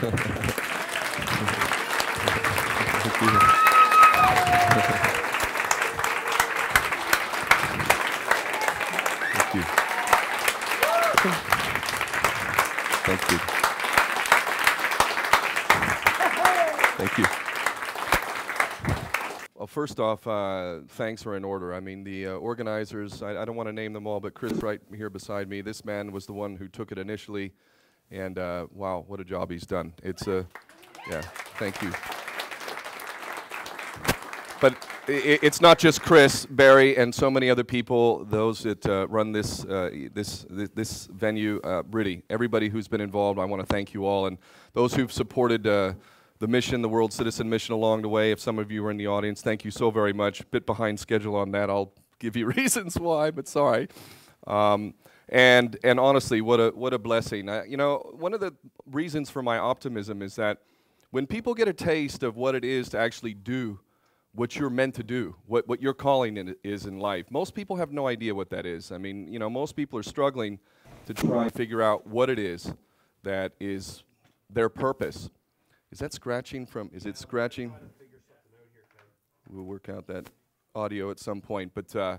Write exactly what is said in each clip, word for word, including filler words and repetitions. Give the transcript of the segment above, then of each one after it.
Thank you. Thank you. Well, first off, uh, thanks are in order. I mean, the uh, organizers, I, I don't want to name them all, but Chris right here beside me, this man was the one who took it initially, and uh, wow, what a job he's done. It's a, uh, yeah, thank you. But I, it's not just Chris, Barry, and so many other people, those that uh, run this, uh, this, this, this venue, uh, really, everybody who's been involved, I want to thank you all, and those who've supported uh, the mission, the World Citizen Mission along the way. If some of you are in the audience, thank you so very much. Bit behind schedule on that. I'll give you reasons why, but sorry. Um, and and honestly, what a what a blessing. Uh, you know, one of the reasons for my optimism is that when people get a taste of what it is to actually do what you're meant to do, what what your calling in is in life, most people have no idea what that is. I mean, you know, most people are struggling to try and figure out what it is that is their purpose. Is that scratching from, is it scratching? We'll work out that audio at some point. But uh,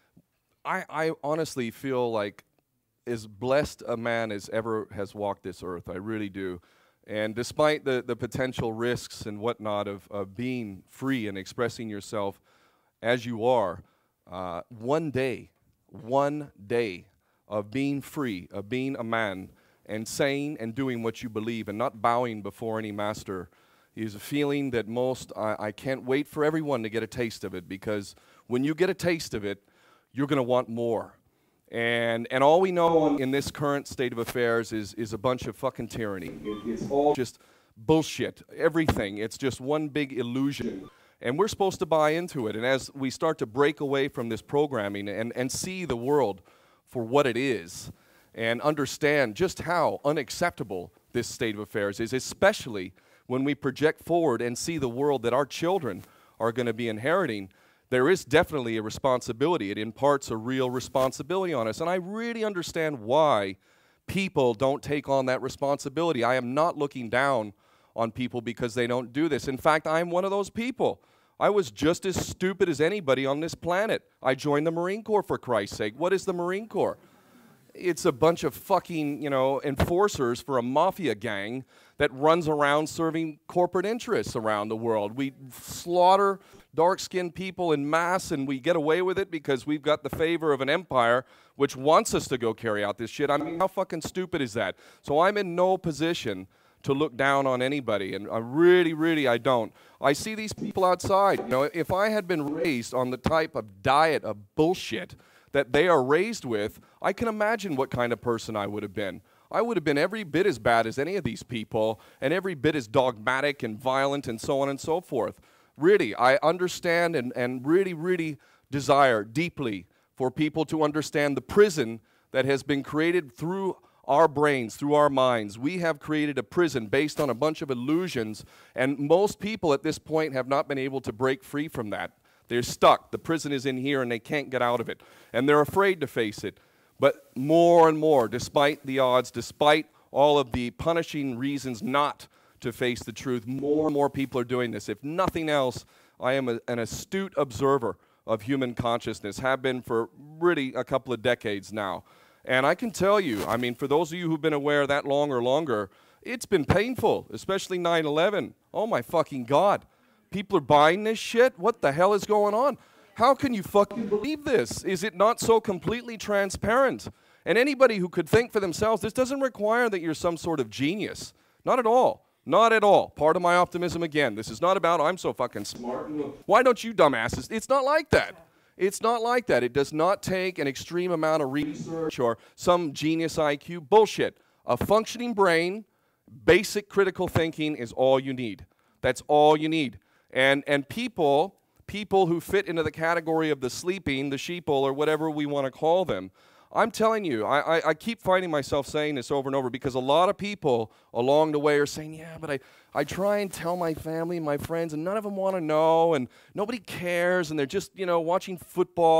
I, I honestly feel like as blessed a man as ever has walked this earth. I really do. And despite the, the potential risks and whatnot of, of being free and expressing yourself as you are, uh, one day, one day of being free, of being a man, and saying and doing what you believe and not bowing before any master is a feeling that most, I, I can't wait for everyone to get a taste of it, because when you get a taste of it, you're going to want more. And, and all we know in this current state of affairs is, is a bunch of fucking tyranny. It, it's all just bullshit, everything. It's just one big illusion. And we're supposed to buy into it. And as we start to break away from this programming and, and see the world for what it is, and understand just how unacceptable this state of affairs is, especially when we project forward and see the world that our children are going to be inheriting, there is definitely a responsibility. It imparts a real responsibility on us. And I really understand why people don't take on that responsibility. I am not looking down on people because they don't do this. In fact, I am one of those people. I was just as stupid as anybody on this planet. I joined the Marine Corps, for Christ's sake. What is the Marine Corps? It's a bunch of fucking, you know, enforcers for a mafia gang that runs around serving corporate interests around the world. We slaughter dark-skinned people in mass, and we get away with it because we've got the favor of an empire which wants us to go carry out this shit. I mean, how fucking stupid is that? So I'm in no position to look down on anybody, and I really, really, I don't. I see these people outside. You know, if I had been raised on the type of diet of bullshit that they are raised with, I can imagine what kind of person I would have been. I would have been every bit as bad as any of these people, and every bit as dogmatic and violent and so on and so forth. Really, I understand and, and really, really desire deeply for people to understand the prison that has been created through our brains, through our minds. We have created a prison based on a bunch of illusions, and most people at this point have not been able to break free from that. They're stuck. The prison is in here and they can't get out of it. And they're afraid to face it. But more and more, despite the odds, despite all of the punishing reasons not to face the truth, more and more people are doing this. If nothing else, I am a, an astute observer of human consciousness, have been for really a couple of decades now. And I can tell you, I mean, for those of you who've been aware that long or longer, it's been painful, especially nine eleven. Oh my fucking God. People are buying this shit? What the hell is going on? How can you fucking believe this? Is it not so completely transparent? And anybody who could think for themselves, this doesn't require that you're some sort of genius. Not at all. Not at all. Part of my optimism again. This is not about, I'm so fucking smart. Why don't you dumbasses? It's not like that. It's not like that. It does not take an extreme amount of research or some genius I Q. Bullshit. A functioning brain, basic critical thinking is all you need. That's all you need. And, and people, people who fit into the category of the sleeping, the sheeple, or whatever we want to call them, I'm telling you, I, I, I keep finding myself saying this over and over because a lot of people along the way are saying, yeah, but I, I try and tell my family and my friends, and none of them want to know, and nobody cares, and they're just, you know, watching football. And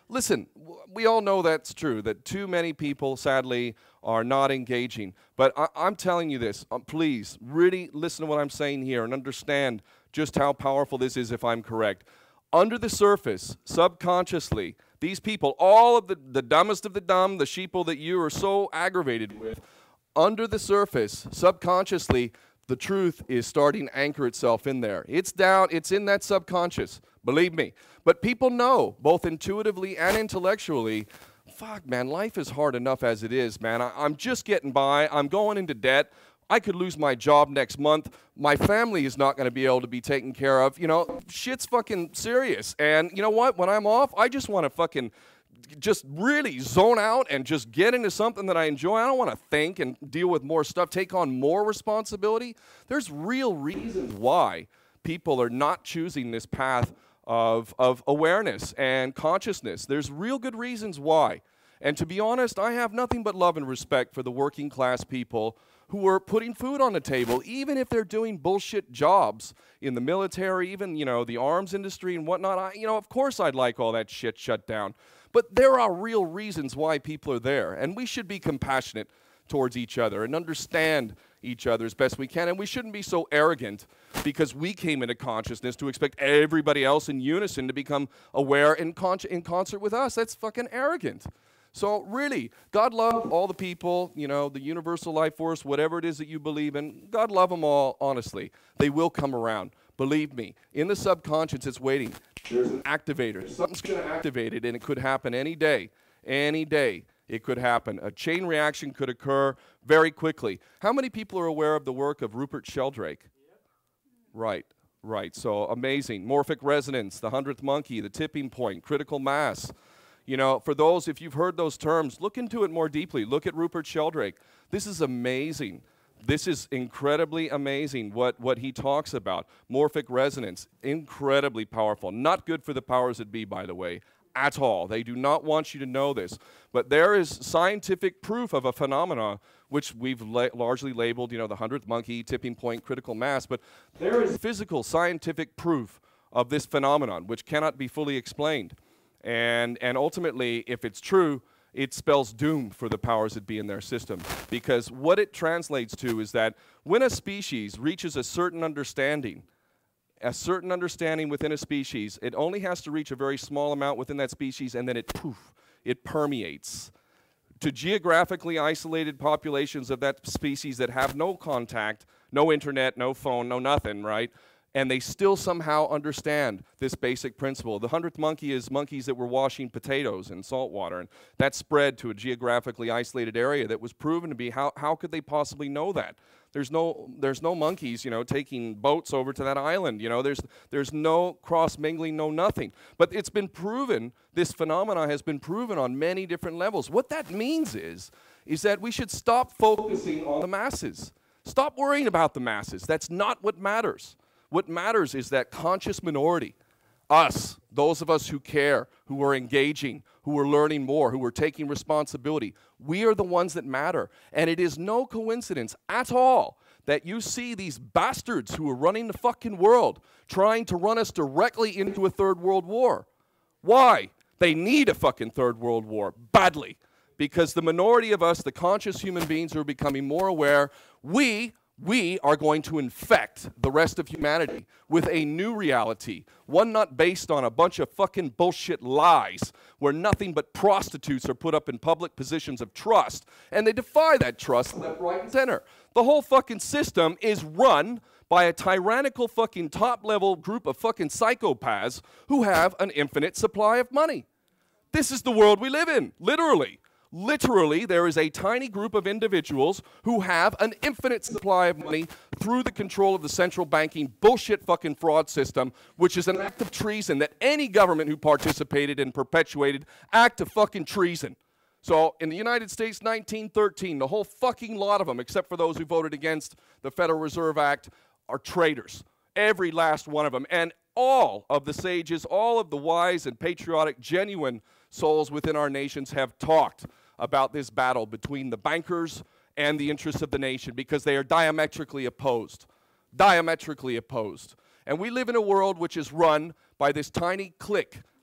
Listen, w- we all know that's true, that too many people, sadly, are not engaging. But I I'm telling you this, um, please, really listen to what I'm saying here and understand just how powerful this is if I'm correct. Under the surface, subconsciously, these people, all of the, the dumbest of the dumb, the sheeple that you are so aggravated with, under the surface, subconsciously, the truth is starting to anchor itself in there. It's down, it's in that subconscious, believe me. But people know, both intuitively and intellectually, fuck, man, life is hard enough as it is, man. I, I'm just getting by. I'm going into debt. I could lose my job next month. My family is not going to be able to be taken care of. You know, shit's fucking serious. And you know what? When I'm off, I just want to fucking just really zone out and just get into something that I enjoy. I don't want to think and deal with more stuff, take on more responsibility. There's real reasons why people are not choosing this path of, of awareness and consciousness. There's real good reasons why. And to be honest, I have nothing but love and respect for the working class people who are putting food on the table, even if they're doing bullshit jobs in the military, even, you know, the arms industry and whatnot. I, you know, of course I'd like all that shit shut down. But there are real reasons why people are there, and we should be compassionate towards each other and understand each other as best we can, and we shouldn't be so arrogant because we came into consciousness to expect everybody else in unison to become aware in, con in concert with us. That's fucking arrogant. So really, God love all the people, you know, the universal life force, whatever it is that you believe in. God love them all, honestly. They will come around. Believe me, in the subconscious, it's waiting. There's an activator. Something's going to activate it, and it could happen any day. Any day it could happen. A chain reaction could occur very quickly. How many people are aware of the work of Rupert Sheldrake? Yep. Right, right. So amazing. Morphic resonance, the hundredth monkey, the tipping point, critical mass. You know, for those, if you've heard those terms, look into it more deeply. Look at Rupert Sheldrake. This is amazing. This is incredibly amazing what, what he talks about. Morphic resonance, incredibly powerful. Not good for the powers that be, by the way, at all. They do not want you to know this. But there is scientific proof of a phenomena which we've la largely labeled, you know, the hundredth monkey, tipping point, critical mass. But there is physical, scientific proof of this phenomenon, which cannot be fully explained. And, and ultimately, if it's true, it spells doom for the powers that be in their system. Because what it translates to is that when a species reaches a certain understanding, a certain understanding within a species, it only has to reach a very small amount within that species, and then it, poof, it permeates to geographically isolated populations of that species that have no contact, no internet, no phone, no nothing, right? And they still somehow understand this basic principle. The hundredth monkey is monkeys that were washing potatoes in salt water, and that spread to a geographically isolated area that was proven to be, how, how could they possibly know that? There's no, there's no monkeys, you know, taking boats over to that island, you know, there's, there's no cross-mingling, no nothing. But it's been proven, this phenomena has been proven on many different levels. What that means is, is that we should stop focusing on the masses. Stop worrying about the masses. That's not what matters. What matters is that conscious minority, us, those of us who care, who are engaging, who are learning more, who are taking responsibility. We are the ones that matter. And it is no coincidence at all that you see these bastards who are running the fucking world trying to run us directly into a third world war. Why? They need a fucking third world war badly. Because the minority of us, the conscious human beings who are becoming more aware, we We are going to infect the rest of humanity with a new reality, one not based on a bunch of fucking bullshit lies where nothing but prostitutes are put up in public positions of trust, and they defy that trust left, right, and center. The whole fucking system is run by a tyrannical fucking top-level group of fucking psychopaths who have an infinite supply of money. This is the world we live in, literally. Literally, there is a tiny group of individuals who have an infinite supply of money through the control of the central banking bullshit fucking fraud system, which is an act of treason that any government who participated and perpetuated act of fucking treason. So in the United States, nineteen thirteen, the whole fucking lot of them, except for those who voted against the Federal Reserve Act, are traitors. Every last one of them. And all of the sages, all of the wise and patriotic, genuine souls within our nations have talked about this battle between the bankers and the interests of the nation, because they are diametrically opposed. Diametrically opposed. And we live in a world which is run by this tiny clique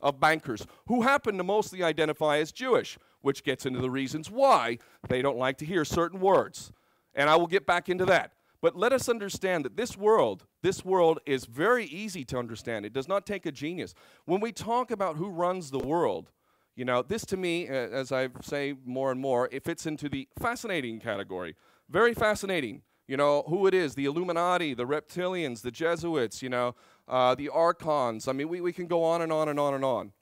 of bankers who happen to mostly identify as Jewish, which gets into the reasons why they don't like to hear certain words. And I will get back into that. But let us understand that this world, this world is very easy to understand. It does not take a genius. When we talk about who runs the world, you know, this to me, uh, as I say more and more, it fits into the fascinating category. Very fascinating. You know, who it is, the Illuminati, the reptilians, the Jesuits, you know, uh, the archons. I mean, we, we can go on and on and on and on.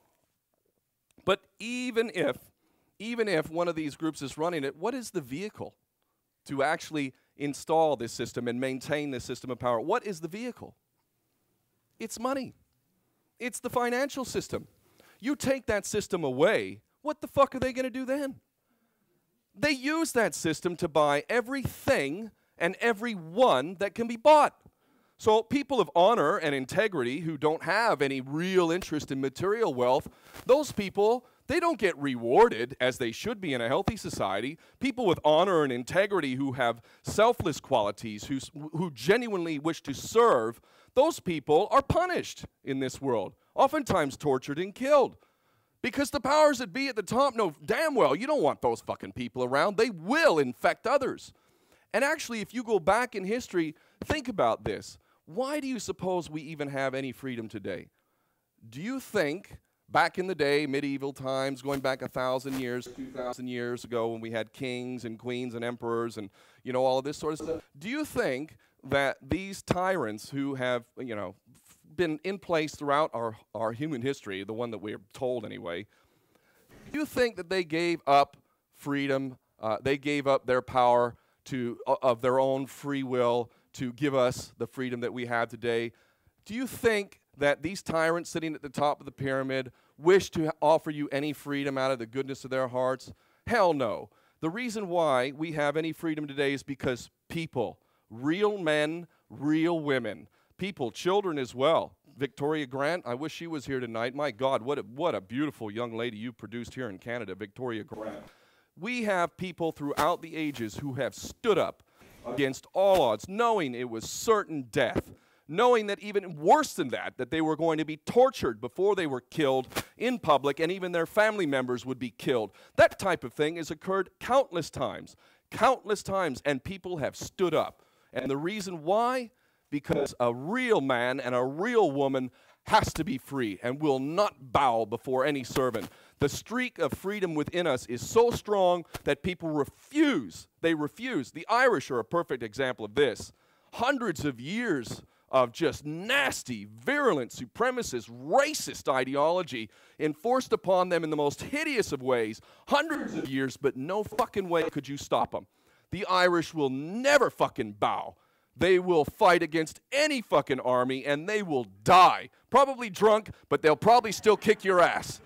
But even if, even if one of these groups is running it, what is the vehicle to actually install this system and maintain this system of power? What is the vehicle? It's money. It's the financial system. You take that system away, what the fuck are they going to do then? They use that system to buy everything and everyone that can be bought. So people of honor and integrity who don't have any real interest in material wealth, those people, they don't get rewarded as they should be in a healthy society. People with honor and integrity who have selfless qualities, who, who genuinely wish to serve, those people are punished in this world, oftentimes tortured and killed. Because the powers that be at the top know damn well you don't want those fucking people around. They will infect others. And actually, if you go back in history, think about this. Why do you suppose we even have any freedom today? Do you think back in the day, medieval times, going back a thousand years, two thousand years ago, when we had kings and queens and emperors and, you know, all of this sort of stuff, do you think that these tyrants who have, you know, been in place throughout our, our human history, the one that we're told anyway, do you think that they gave up freedom, uh, they gave up their power to, uh, of their own free will to give us the freedom that we have today? Do you think that these tyrants sitting at the top of the pyramid wish to offer you any freedom out of the goodness of their hearts? Hell no. The reason why we have any freedom today is because people, real men, real women, people, children as well. Victoria Grant, I wish she was here tonight. My God, what a, what a beautiful young lady you produced here in Canada, Victoria Grant. We have people throughout the ages who have stood up against all odds, knowing it was certain death, knowing that even worse than that, that they were going to be tortured before they were killed in public, and even their family members would be killed. That type of thing has occurred countless times, countless times, and people have stood up. And the reason why? Because a real man and a real woman has to be free and will not bow before any servant. The streak of freedom within us is so strong that people refuse. They refuse. The Irish are a perfect example of this. Hundreds of years of just nasty, virulent, supremacist, racist ideology enforced upon them in the most hideous of ways. Hundreds of years, but no fucking way could you stop them. The Irish will never fucking bow. They will fight against any fucking army, and they will die. Probably drunk, but they'll probably still kick your ass.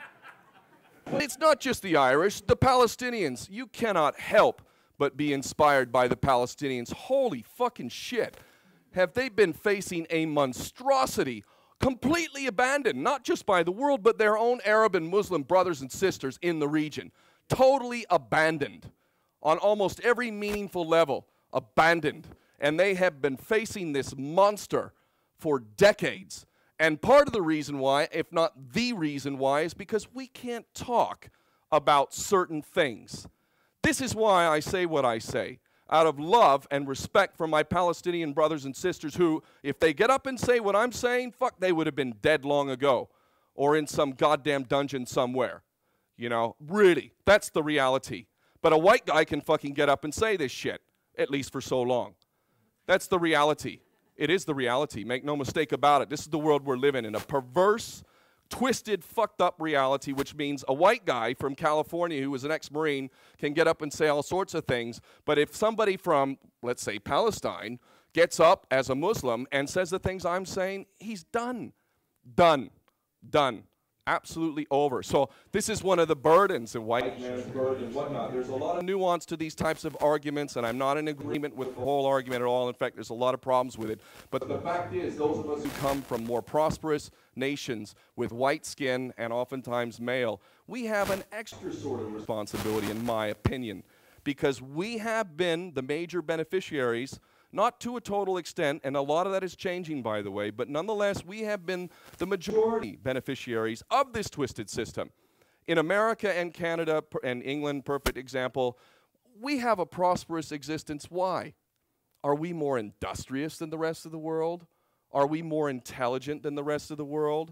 But it's not just the Irish. The Palestinians, you cannot help but be inspired by the Palestinians. Holy fucking shit. Have they been facing a monstrosity, completely abandoned, not just by the world, but their own Arab and Muslim brothers and sisters in the region. Totally abandoned on almost every meaningful level. Abandoned. And they have been facing this monster for decades. And part of the reason why, if not the reason why, is because we can't talk about certain things. This is why I say what I say, out of love and respect for my Palestinian brothers and sisters who, if they get up and say what I'm saying, fuck, they would have been dead long ago or in some goddamn dungeon somewhere. You know, really, that's the reality. But a white guy can fucking get up and say this shit, at least for so long. That's the reality. It is the reality. Make no mistake about it. This is the world we're living in, a perverse, twisted, fucked up reality, which means a white guy from California who was an ex-Marine can get up and say all sorts of things. But if somebody from, let's say, Palestine gets up as a Muslim and says the things I'm saying, he's done. Done. Done. Absolutely over. So this is one of the burdens of white man's burden and whatnot. There's a lot of nuance to these types of arguments, and I'm not in agreement with the whole argument at all. In fact, there's a lot of problems with it. But the fact is, those of us who come from more prosperous nations with white skin and oftentimes male, we have an extra sort of responsibility, in my opinion, because we have been the major beneficiaries Not to a total extent, and a lot of that is changing, by the way, but nonetheless, we have been the majority beneficiaries of this twisted system. In America and Canada and England, perfect example, we have a prosperous existence. Why? Are we more industrious than the rest of the world? Are we more intelligent than the rest of the world?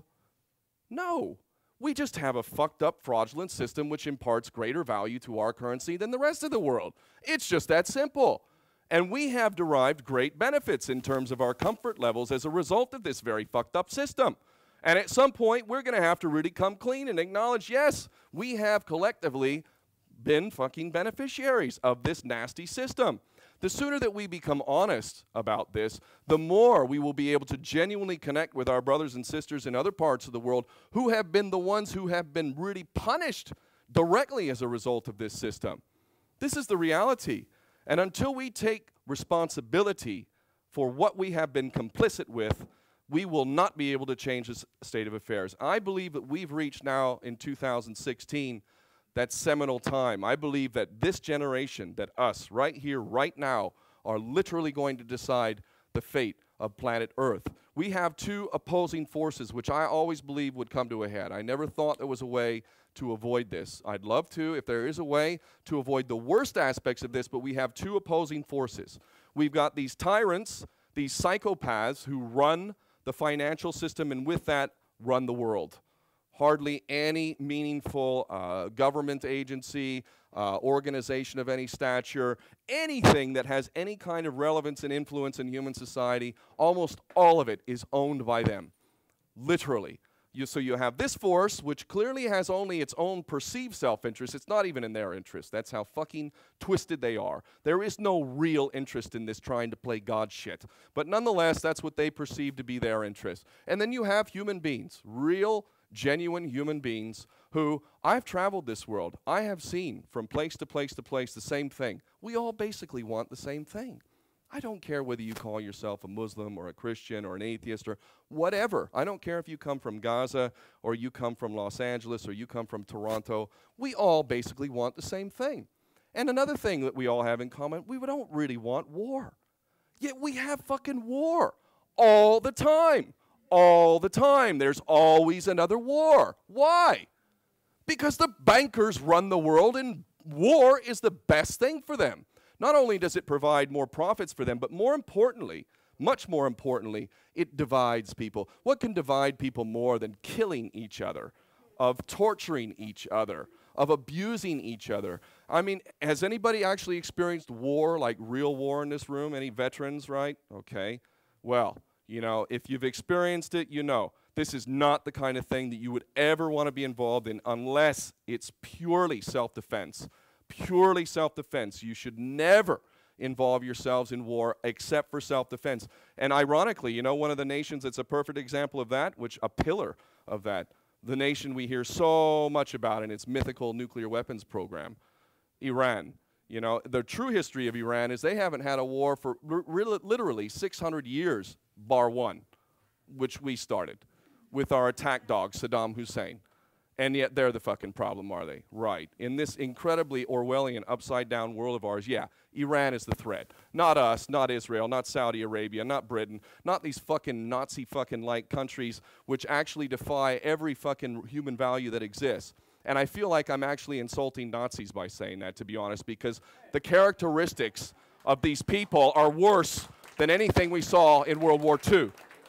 No. We just have a fucked up, fraudulent system which imparts greater value to our currency than the rest of the world. It's just that simple. And we have derived great benefits in terms of our comfort levels as a result of this very fucked up system. And at some point, we're going to have to really come clean and acknowledge, yes, we have collectively been fucking beneficiaries of this nasty system. The sooner that we become honest about this, the more we will be able to genuinely connect with our brothers and sisters in other parts of the world who have been the ones who have been really punished directly as a result of this system. This is the reality. And until we take responsibility for what we have been complicit with, we will not be able to change this state of affairs. I believe that we've reached now in two thousand sixteen that seminal time. I believe that this generation, that us, right here, right now, are literally going to decide the fate of planet Earth. We have two opposing forces, which I always believed would come to a head. I never thought there was a way to avoid this. I'd love to, if there is a way, to avoid the worst aspects of this, but we have two opposing forces. We've got these tyrants, these psychopaths who run the financial system and with that run the world. Hardly any meaningful uh, government agency, uh, organization of any stature, anything that has any kind of relevance and influence in human society, almost all of it is owned by them, literally. You, so you have this force, which clearly has only its own perceived self-interest. It's not even in their interest. That's how fucking twisted they are. There is no real interest in this trying to play God shit. But nonetheless, that's what they perceive to be their interest. And then you have human beings, real, genuine human beings who, I've traveled this world. I have seen from place to place to place the same thing. We all basically want the same thing. I don't care whether you call yourself a Muslim or a Christian or an atheist or whatever. I don't care if you come from Gaza or you come from Los Angeles or you come from Toronto. We all basically want the same thing. And another thing that we all have in common, we don't really want war. Yet we have fucking war all the time. All the time. There's always another war. Why? Because the bankers run the world and war is the best thing for them. Not only does it provide more profits for them, but more importantly, much more importantly, it divides people. What can divide people more than killing each other, of torturing each other, of abusing each other? I mean, has anybody actually experienced war, like real war in this room? Any veterans, right? Okay. Well, you know, if you've experienced it, you know. This is not the kind of thing that you would ever want to be involved in unless it's purely self-defense. Purely self-defense. You should never involve yourselves in war except for self-defense. And ironically, you know, one of the nations that's a perfect example of that, which a pillar of that, the nation we hear so much about in its mythical nuclear weapons program, Iran. You know, the true history of Iran is they haven't had a war for literally six hundred years, bar one, which we started with our attack dog, Saddam Hussein. And yet they're the fucking problem, are they? Right. In this incredibly Orwellian, upside-down world of ours, yeah, Iran is the threat. Not us, not Israel, not Saudi Arabia, not Britain, not these fucking Nazi fucking-like countries which actually defy every fucking human value that exists. And I feel like I'm actually insulting Nazis by saying that, to be honest, because the characteristics of these people are worse than anything we saw in World War Two.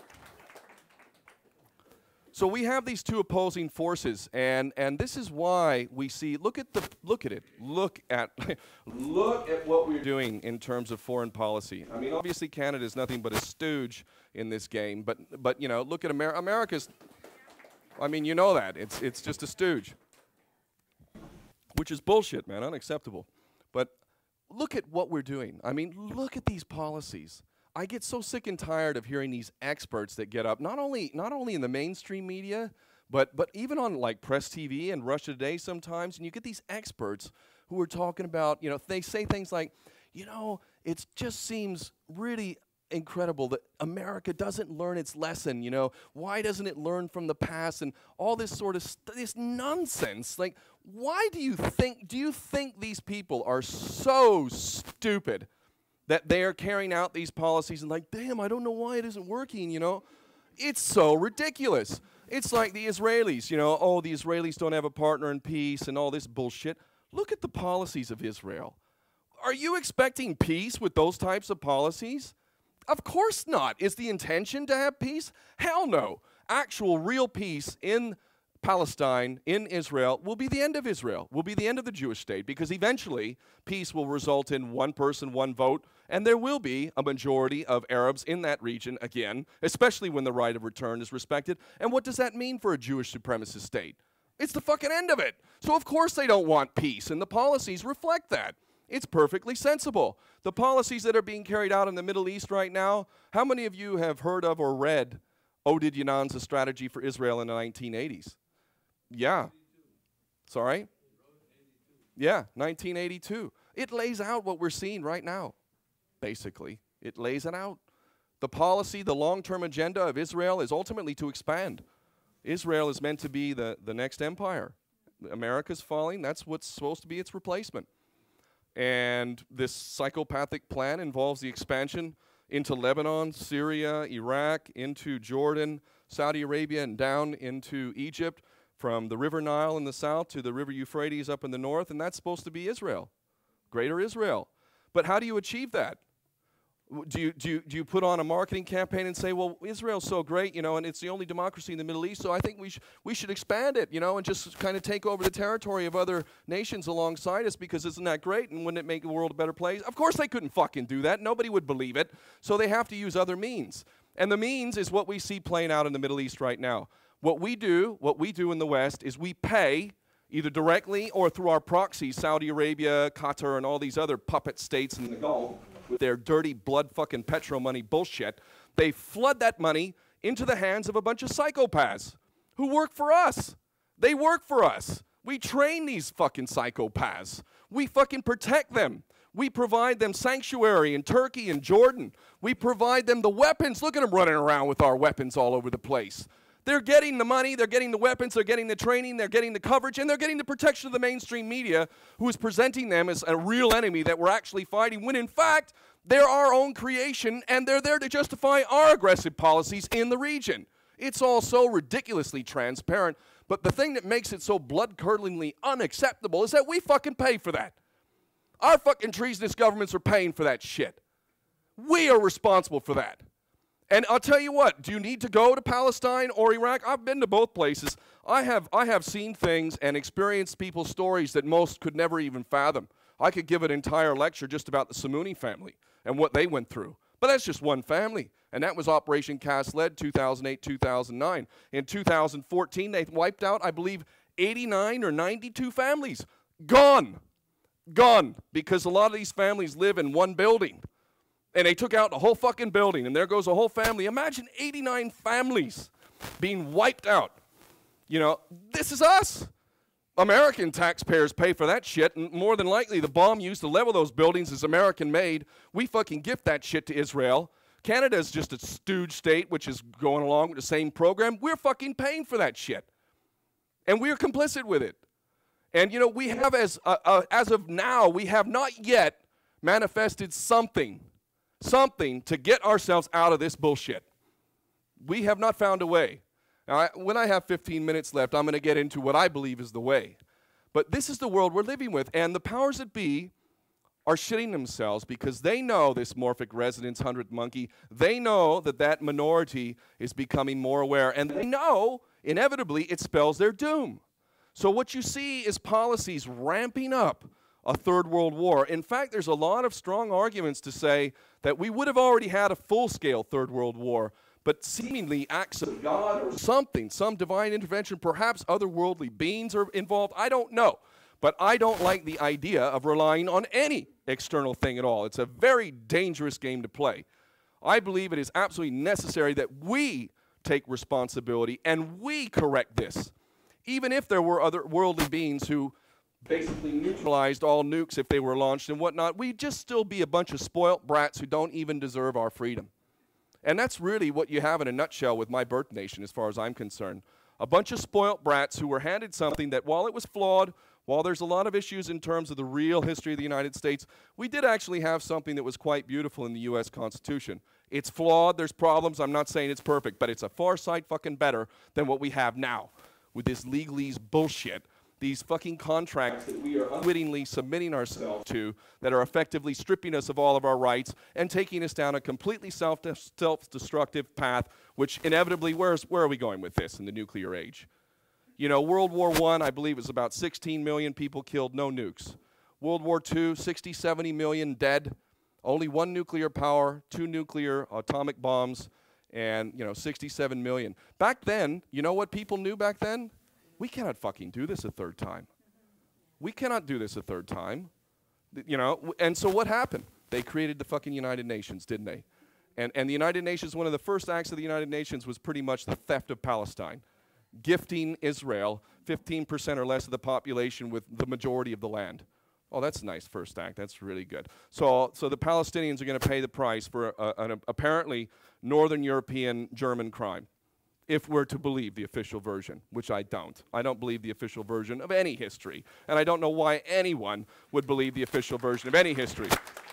So we have these two opposing forces, and, and this is why we see, look at the, look at it, look at, look at what we're doing in terms of foreign policy. I mean, obviously Canada is nothing but a stooge in this game, but, but you know, look at Amer America's, I mean, you know that, it's, it's just a stooge, which is bullshit, man, unacceptable. But look at what we're doing. I mean, look at these policies. I get so sick and tired of hearing these experts that get up, not only not only in the mainstream media, but but even on like Press T V and Russia Today sometimes, and you get these experts who are talking about, you know, they say things like, you know, it just seems really incredible that America doesn't learn its lesson, you know, why doesn't it learn from the past and all this sort of st this nonsense. Like, why do you think, do you think these people are so stupid that they are carrying out these policies and like, damn, I don't know why it isn't working, you know? It's so ridiculous. It's like the Israelis, you know, oh, the Israelis don't have a partner in peace and all this bullshit. Look at the policies of Israel. Are you expecting peace with those types of policies? Of course not. Is the intention to have peace? Hell no. Actual real peace in Palestine, in Israel, will be the end of Israel, will be the end of the Jewish state, because eventually peace will result in one person, one vote, and there will be a majority of Arabs in that region again, especially when the right of return is respected. And what does that mean for a Jewish supremacist state? It's the fucking end of it. So of course they don't want peace, and the policies reflect that. It's perfectly sensible. The policies that are being carried out in the Middle East right now, how many of you have heard of or read Oded Yanan's A Strategy for Israel in the nineteen eighties? Yeah. Sorry? Yeah, nineteen eighty-two. It lays out what we're seeing right now, basically. It lays it out. The policy, the long-term agenda of Israel is ultimately to expand. Israel is meant to be the, the next empire. America's falling. That's what's supposed to be its replacement. And this psychopathic plan involves the expansion into Lebanon, Syria, Iraq, into Jordan, Saudi Arabia, and down into Egypt, from the River Nile in the south to the River Euphrates up in the north, and that's supposed to be Israel, greater Israel. But how do you achieve that? Do you, do you, do you put on a marketing campaign and say, well, Israel's so great, you know, and it's the only democracy in the Middle East, so I think we, sh we should expand it, you know, and just kind of take over the territory of other nations alongside us, because isn't that great, and wouldn't it make the world a better place? Of course they couldn't fucking do that. Nobody would believe it, so they have to use other means. And the means is what we see playing out in the Middle East right now. What we do, what we do in the West is we pay, either directly or through our proxies, Saudi Arabia, Qatar, and all these other puppet states in the Gulf, with their dirty blood fucking petro money bullshit. They flood that money into the hands of a bunch of psychopaths who work for us. They work for us. We train these fucking psychopaths. We fucking protect them. We provide them sanctuary in Turkey and Jordan. We provide them the weapons. Look at them running around with our weapons all over the place. They're getting the money, they're getting the weapons, they're getting the training, they're getting the coverage, and they're getting the protection of the mainstream media, who is presenting them as a real enemy that we're actually fighting, when in fact, they're our own creation, and they're there to justify our aggressive policies in the region. It's all so ridiculously transparent, but the thing that makes it so blood-curdlingly unacceptable is that we fucking pay for that. Our fucking treasonous governments are paying for that shit. We are responsible for that. And I'll tell you what, do you need to go to Palestine or Iraq? I've been to both places. I have, I have seen things and experienced people's stories that most could never even fathom. I could give an entire lecture just about the Samuni family and what they went through. But that's just one family. And that was Operation Cast Lead, two thousand eight, two thousand nine. In two thousand fourteen, they wiped out, I believe, eighty-nine or ninety-two families. Gone. Gone. Because a lot of these families live in one building. And they took out the whole fucking building, and there goes a whole family. Imagine eighty-nine families being wiped out. You know, this is us. American taxpayers pay for that shit, and more than likely the bomb used to level those buildings is American-made. We fucking gift that shit to Israel. Canada is just a stooge state, which is going along with the same program. We're fucking paying for that shit. And we're complicit with it. And, you know, we have, as, uh, uh, as of now, we have not yet manifested something Something to get ourselves out of this bullshit. We have not found a way. Now, I, when I have fifteen minutes left, I'm going to get into what I believe is the way. But this is the world we're living with, and the powers that be are shitting themselves because they know this morphic resonance hundredth monkey. They know that that minority is becoming more aware, and they know, inevitably, it spells their doom. So what you see is policies ramping up a third world war. In fact, there's a lot of strong arguments to say that we would have already had a full-scale third world war, but seemingly acts of God or something, some divine intervention, perhaps otherworldly beings are involved, I don't know. But I don't like the idea of relying on any external thing at all. It's a very dangerous game to play. I believe it is absolutely necessary that we take responsibility and we correct this. Even if there were other worldly beings who basically neutralized all nukes if they were launched and whatnot, we'd just still be a bunch of spoilt brats who don't even deserve our freedom. And that's really what you have in a nutshell with my birth nation as far as I'm concerned. A bunch of spoilt brats who were handed something that, while it was flawed, While there's a lot of issues in terms of the real history of the United States, we did actually have something that was quite beautiful in the U S Constitution. It's flawed, there's problems, I'm not saying it's perfect, but it's a far sight fucking better than what we have now with this legalese bullshit. These fucking contracts that we are unwittingly submitting ourselves to that are effectively stripping us of all of our rights and taking us down a completely self-destructive path, which inevitably, where's, where are we going with this in the nuclear age? You know, World War One, I believe, was about sixteen million people killed, no nukes. World War Two, sixty, seventy million dead, only one nuclear power, two nuclear atomic bombs, and, you know, sixty-seven million. Back then, you know what people knew back then? We cannot fucking do this a third time. We cannot do this a third time. You know, and so what happened? They created the fucking United Nations, didn't they? And, and the United Nations, one of the first acts of the United Nations was pretty much the theft of Palestine, gifting Israel fifteen percent or less of the population with the majority of the land. Oh, that's a nice first act. That's really good. So, so the Palestinians are going to pay the price for a, an apparently Northern European German crime, if we're to believe the official version, which I don't. I don't believe the official version of any history, and I don't know why anyone would believe the official version of any history.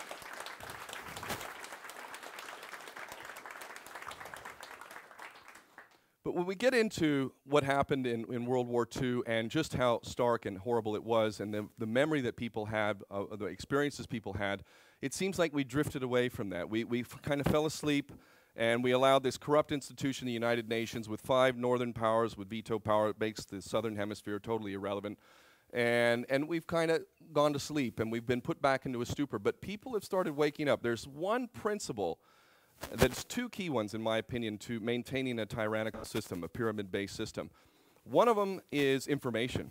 But when we get into what happened in, in World War Two and just how stark and horrible it was and the, the memory that people had, uh, the experiences people had, it seems like we drifted away from that. We, we kind of fell asleep, and we allowed this corrupt institution, the United Nations, with five northern powers, with veto power, it makes the southern hemisphere totally irrelevant. And, and we've kind of gone to sleep, and we've been put back into a stupor. But people have started waking up. There's one principle that's two key ones, in my opinion, to maintaining a tyrannical system, a pyramid-based system. One of them is information.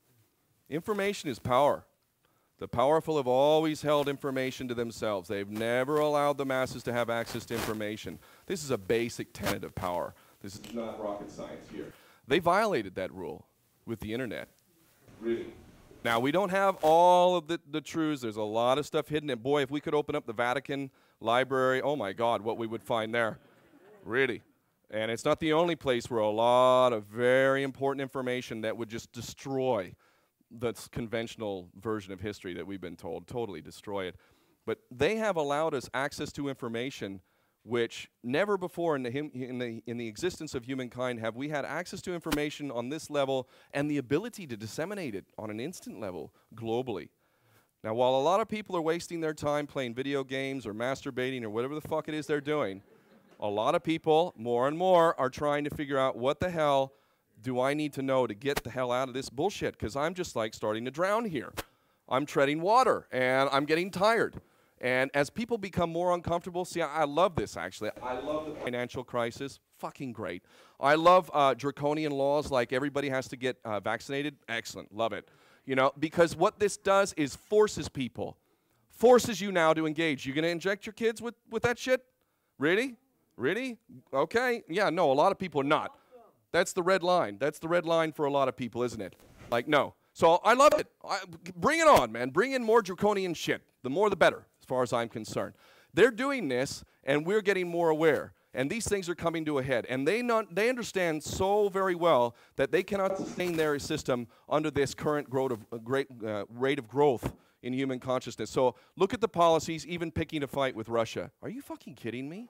Information is power. The powerful have always held information to themselves. They've never allowed the masses to have access to information. This is a basic tenet of power. This is not rocket science here. They violated that rule with the internet. Really. Now, we don't have all of the, the truths. There's a lot of stuff hidden. And boy, if we could open up the Vatican library, oh my God, what we would find there. Really. And it's not the only place where a lot of very important information that would just destroy the conventional version of history that we've been told, totally destroy it. But they have allowed us access to information which never before in the, him, in, the, in the existence of humankind have we had access to information on this level and the ability to disseminate it on an instant level globally. Now, while a lot of people are wasting their time playing video games or masturbating or whatever the fuck it is they're doing, a lot of people, more and more, are trying to figure out what the hell do I need to know to get the hell out of this bullshit? Because I'm just like starting to drown here. I'm treading water, and I'm getting tired. And as people become more uncomfortable, see, I, I love this, actually. I love the financial crisis. Fucking great. I love uh, draconian laws like everybody has to get uh, vaccinated. Excellent. Love it. You know, because what this does is forces people, forces you now to engage. You going to inject your kids with, with that shit? Really? Really? Okay. Yeah, no, a lot of people are not. That's the red line. That's the red line for a lot of people, isn't it? Like, no. So I love it. I, bring it on, man. Bring in more draconian shit. The more the better, as far as I'm concerned. They're doing this, and we're getting more aware. And these things are coming to a head. And they, not, they understand so very well that they cannot sustain their system under this current growth of, uh, great, uh, rate of growth in human consciousness. So look at the policies, even picking a fight with Russia. Are you fucking kidding me?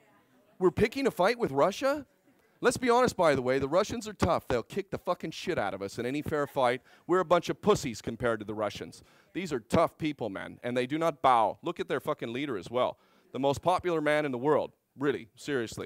We're picking a fight with Russia? Let's be honest, by the way, the Russians are tough. They'll kick the fucking shit out of us in any fair fight. We're a bunch of pussies compared to the Russians. These are tough people, man, and they do not bow. Look at their fucking leader as well. The most popular man in the world. Really, seriously.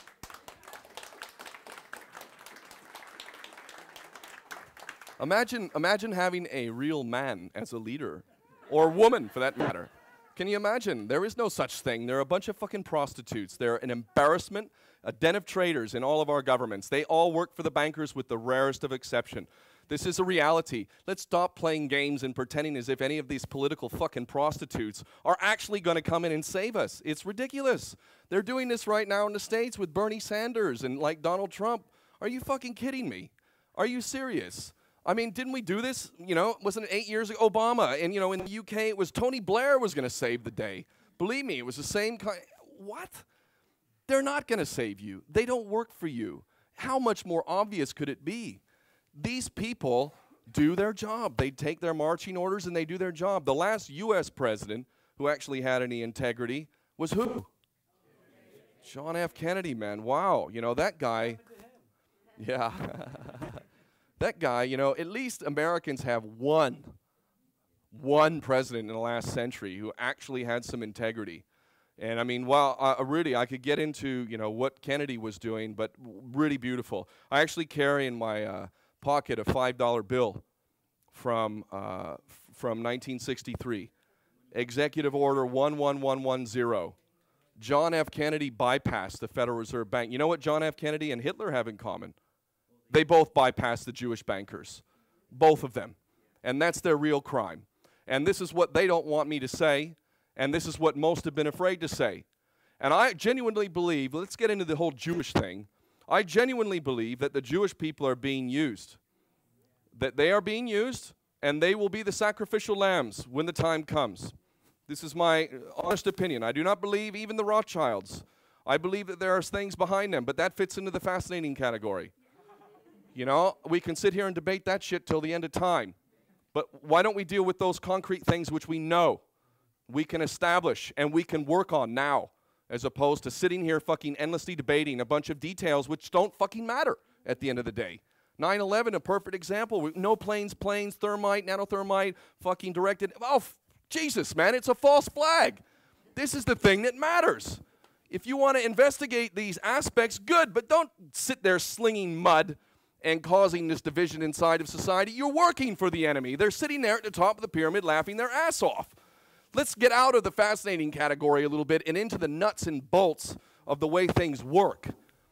Imagine, imagine having a real man as a leader, or woman for that matter. Can you imagine? There is no such thing. They're a bunch of fucking prostitutes. They're an embarrassment, a den of traitors in all of our governments. They all work for the bankers with the rarest of exception. This is a reality. Let's stop playing games and pretending as if any of these political fucking prostitutes are actually going to come in and save us. It's ridiculous. They're doing this right now in the States with Bernie Sanders and like Donald Trump. Are you fucking kidding me? Are you serious? I mean, didn't we do this, you know, wasn't it eight years ago? Obama, and, you know, in the U K, it was Tony Blair was going to save the day. Believe me, it was the same kind. What? They're not going to save you. They don't work for you. How much more obvious could it be? These people do their job. They take their marching orders and they do their job. The last U S president who actually had any integrity was who? John F. Kennedy, man. Wow. You know, that guy. Yeah. That guy, you know, at least Americans have one, one president in the last century who actually had some integrity. And I mean, well, uh, really, I could get into, you know, what Kennedy was doing, but really beautiful. I actually carry in my uh, pocket a five dollar bill from, uh, from nineteen sixty-three. Executive Order one one one one zero. John F. Kennedy bypassed the Federal Reserve Bank. You know what John F. Kennedy and Hitler have in common? They both bypassed the Jewish bankers. Both of them. And that's their real crime. And this is what they don't want me to say, and this is what most have been afraid to say. And I genuinely believe, let's get into the whole Jewish thing. I genuinely believe that the Jewish people are being used. That they are being used, and they will be the sacrificial lambs when the time comes. This is my honest opinion. I do not believe even the Rothschilds. I believe that there are things behind them, but that fits into the fascinating category. You know, we can sit here and debate that shit till the end of time. But why don't we deal with those concrete things which we know, we can establish, and we can work on now, as opposed to sitting here fucking endlessly debating a bunch of details which don't fucking matter at the end of the day. nine eleven, a perfect example. No planes, planes, thermite, nanothermite, fucking directed. Oh, Jesus, man, it's a false flag. This is the thing that matters. If you want to investigate these aspects, good, but don't sit there slinging mud and causing this division inside of society. You're working for the enemy. They're sitting there at the top of the pyramid laughing their ass off. Let's get out of the fascinating category a little bit and into the nuts and bolts of the way things work.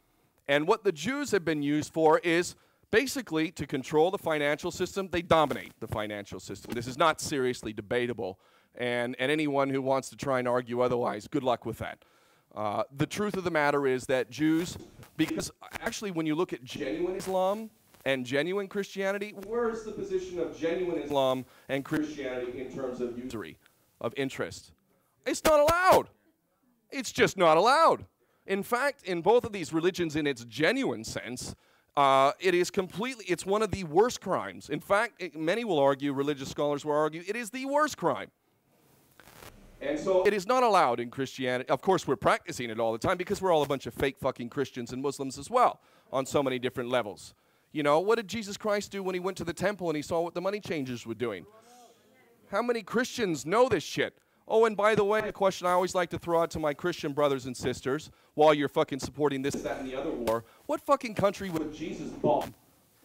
And what the Jews have been used for is basically to control the financial system. They dominate the financial system. This is not seriously debatable. And, and anyone who wants to try and argue otherwise, good luck with that. Uh, the truth of the matter is that Jews, because actually when you look at genuine Islam and genuine Christianity, where is the position of genuine Islam and Christianity in terms of usury, of interest? It's not allowed. It's just not allowed. In fact, in both of these religions in its genuine sense, uh, it is completely, it's one of the worst crimes. In fact, it, many will argue, religious scholars will argue, it is the worst crime. And so it is not allowed in Christianity. Of course, we're practicing it all the time because we're all a bunch of fake fucking Christians and Muslims as well on so many different levels. You know, what did Jesus Christ do when he went to the temple and he saw what the money changers were doing? How many Christians know this shit? Oh, and by the way, a question I always like to throw out to my Christian brothers and sisters while you're fucking supporting this, that, and the other war, what fucking country would Jesus bomb?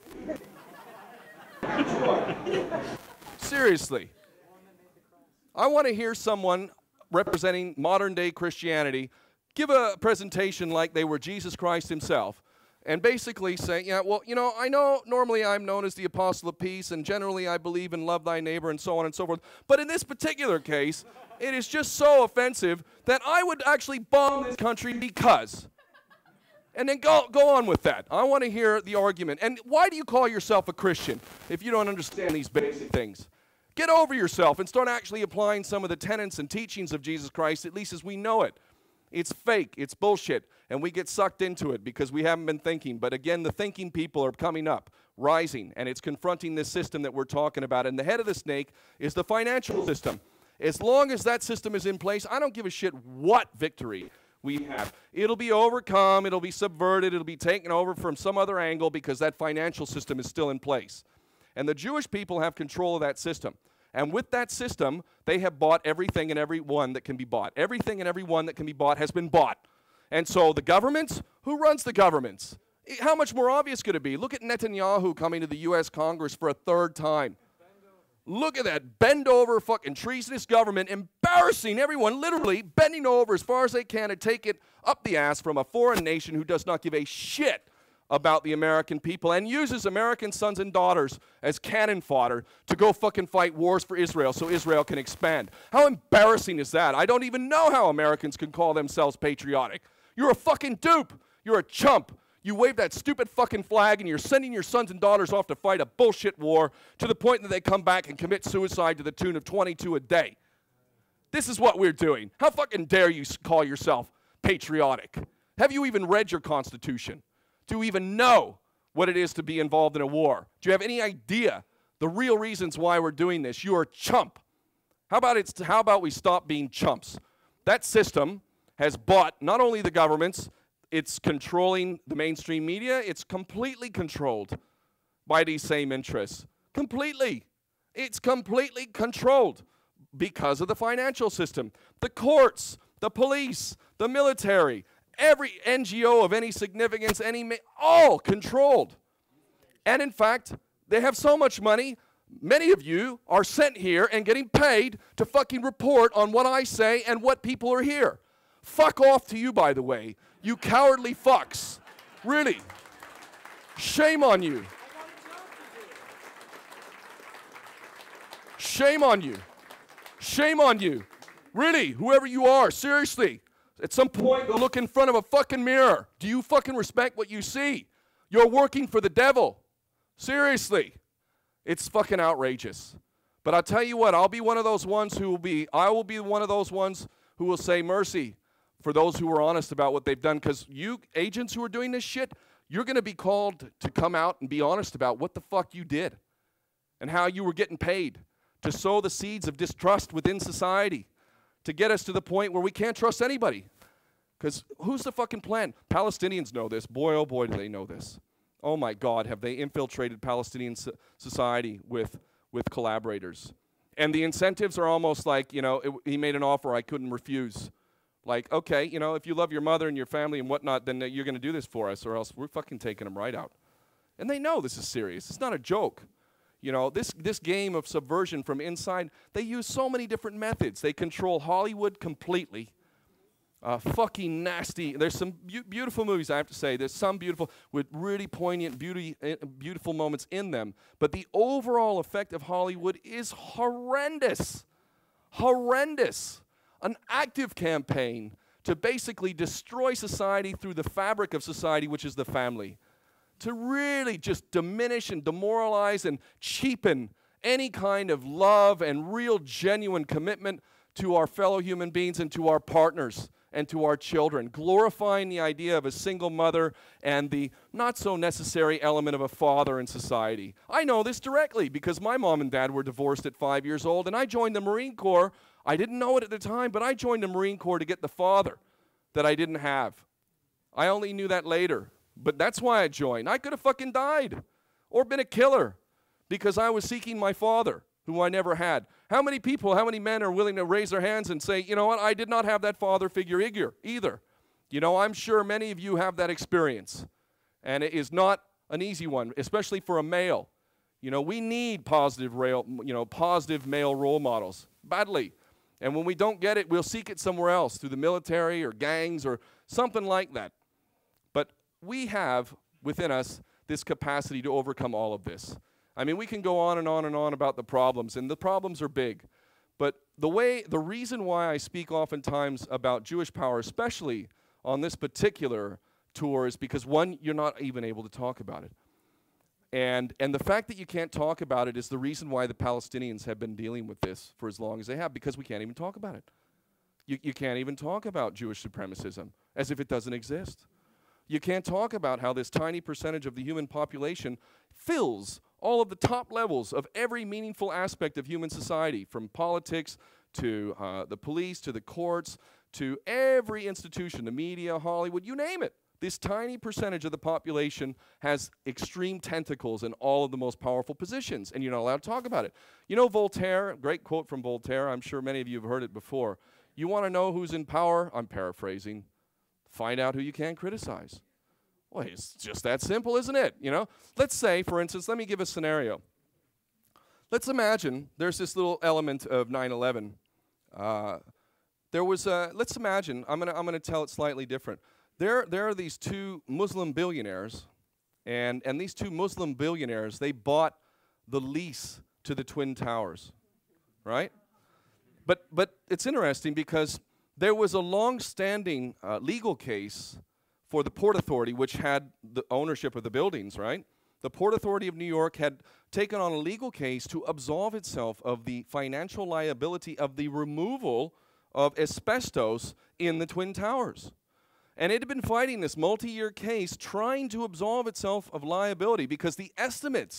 Seriously. I want to hear someone representing modern-day Christianity give a presentation like they were Jesus Christ himself and basically say, yeah, well, you know, I know normally I'm known as the apostle of peace and generally I believe in love thy neighbor and so on and so forth, but in this particular case, it is just so offensive that I would actually bomb this country because. And then go, go on with that. I want to hear the argument. And why do you call yourself a Christian if you don't understand these basic things? Get over yourself and start actually applying some of the tenets and teachings of Jesus Christ, at least as we know it. It's fake, it's bullshit, and we get sucked into it because we haven't been thinking. But again, the thinking people are coming up, rising, and it's confronting this system that we're talking about. And the head of the snake is the financial system. As long as that system is in place, I don't give a shit what victory we have. It'll be overcome, it'll be subverted, it'll be taken over from some other angle because that financial system is still in place. And the Jewish people have control of that system. And with that system, they have bought everything and everyone that can be bought. Everything and everyone that can be bought has been bought. And so the governments, who runs the governments? How much more obvious could it be? Look at Netanyahu coming to the U S Congress for a third time. Look at that bend over fucking treasonous government, embarrassing everyone, literally bending over as far as they can to take it up the ass from a foreign nation who does not give a shit about the American people and uses American sons and daughters as cannon fodder to go fucking fight wars for Israel so Israel can expand. How embarrassing is that? I don't even know how Americans can call themselves patriotic. You're a fucking dupe. You're a chump. You wave that stupid fucking flag and you're sending your sons and daughters off to fight a bullshit war to the point that they come back and commit suicide to the tune of twenty-two a day. This is what we're doing. How fucking dare you call yourself patriotic? Have you even read your Constitution? Do you even know what it is to be involved in a war? Do you have any idea the real reasons why we're doing this. You're a chump. How about, it's, how about we stop being chumps? That system has bought not only the governments, it's controlling the mainstream media, it's completely controlled by these same interests. Completely. It's completely controlled because of the financial system. The courts, the police, the military, every N G O of any significance, any ma all controlled. And in fact, they have so much money, many of you are sent here and getting paid to fucking report on what I say and what people are here. Fuck off to you, by the way. You cowardly fucks. Really. Shame on you. Shame on you. Shame on you. Really, whoever you are, seriously. At some point, go look in front of a fucking mirror. Do you fucking respect what you see? You're working for the devil. Seriously. It's fucking outrageous. But I'll tell you what, I'll be one of those ones who will be, I will be one of those ones who will say mercy for those who are honest about what they've done. Because you agents who are doing this shit, you're going to be called to come out and be honest about what the fuck you did and how you were getting paid to sow the seeds of distrust within society, to get us to the point where we can't trust anybody. Because who's the fucking plan? Palestinians know this. Boy, oh boy, do they know this. Oh my God, have they infiltrated Palestinian so society with, with collaborators. And the incentives are almost like, you know, it, he made an offer I couldn't refuse. Like, okay, you know, if you love your mother and your family and whatnot, then uh, you're going to do this for us, or else we're fucking taking them right out. And they know this is serious. It's not a joke. You know, this, this game of subversion from inside, they use so many different methods. They control Hollywood completely. Uh, fucking nasty. There's some be beautiful movies, I have to say. There's some beautiful, with really poignant, beauty, uh, beautiful moments in them. But the overall effect of Hollywood is horrendous. Horrendous. An active campaign to basically destroy society through the fabric of society, which is the family. To really just diminish and demoralize and cheapen any kind of love and real genuine commitment to our fellow human beings and to our partners and to our children, glorifying the idea of a single mother and the not so necessary element of a father in society. I know this directly because my mom and dad were divorced at five years old, and I joined the Marine Corps. I didn't know it at the time, but I joined the Marine Corps to get the father that I didn't have. I only knew that later. But that's why I joined. I could have fucking died or been a killer because I was seeking my father, who I never had. How many people, how many men are willing to raise their hands and say, you know what, I did not have that father figure either. You know, I'm sure many of you have that experience. And it is not an easy one, especially for a male. You know, we need positive, rail, you know, positive male role models, badly. And when we don't get it, we'll seek it somewhere else, through the military or gangs or something like that. But we have within us this capacity to overcome all of this. I mean, we can go on and on and on about the problems, and the problems are big. But the way, the reason why I speak oftentimes about Jewish power, especially on this particular tour, is because, one, you're not even able to talk about it. And, and the fact that you can't talk about it is the reason why the Palestinians have been dealing with this for as long as they have, because we can't even talk about it. You, you can't even talk about Jewish supremacism as if it doesn't exist. You can't talk about how this tiny percentage of the human population fills all of the top levels of every meaningful aspect of human society, from politics to uh, the police to the courts to every institution, the media, Hollywood, you name it. This tiny percentage of the population has extreme tentacles in all of the most powerful positions, and you're not allowed to talk about it. You know Voltaire, great quote from Voltaire, I'm sure many of you have heard it before. You want to know who's in power? I'm paraphrasing. Find out who you can criticize. Well, it's just that simple, isn't it? You know, let's say, for instance, let me give a scenario. Let's imagine there's this little element of nine eleven. Uh, there was a, let's imagine, I'm gonna, I'm gonna tell it slightly different. There, there are these two Muslim billionaires, and, and these two Muslim billionaires, they bought the lease to the Twin Towers, right? But, but it's interesting because there was a long-standing uh, legal case for the Port Authority, which had the ownership of the buildings, right? The Port Authority of New York had taken on a legal case to absolve itself of the financial liability of the removal of asbestos in the Twin Towers. And it had been fighting this multi-year case trying to absolve itself of liability because the estimates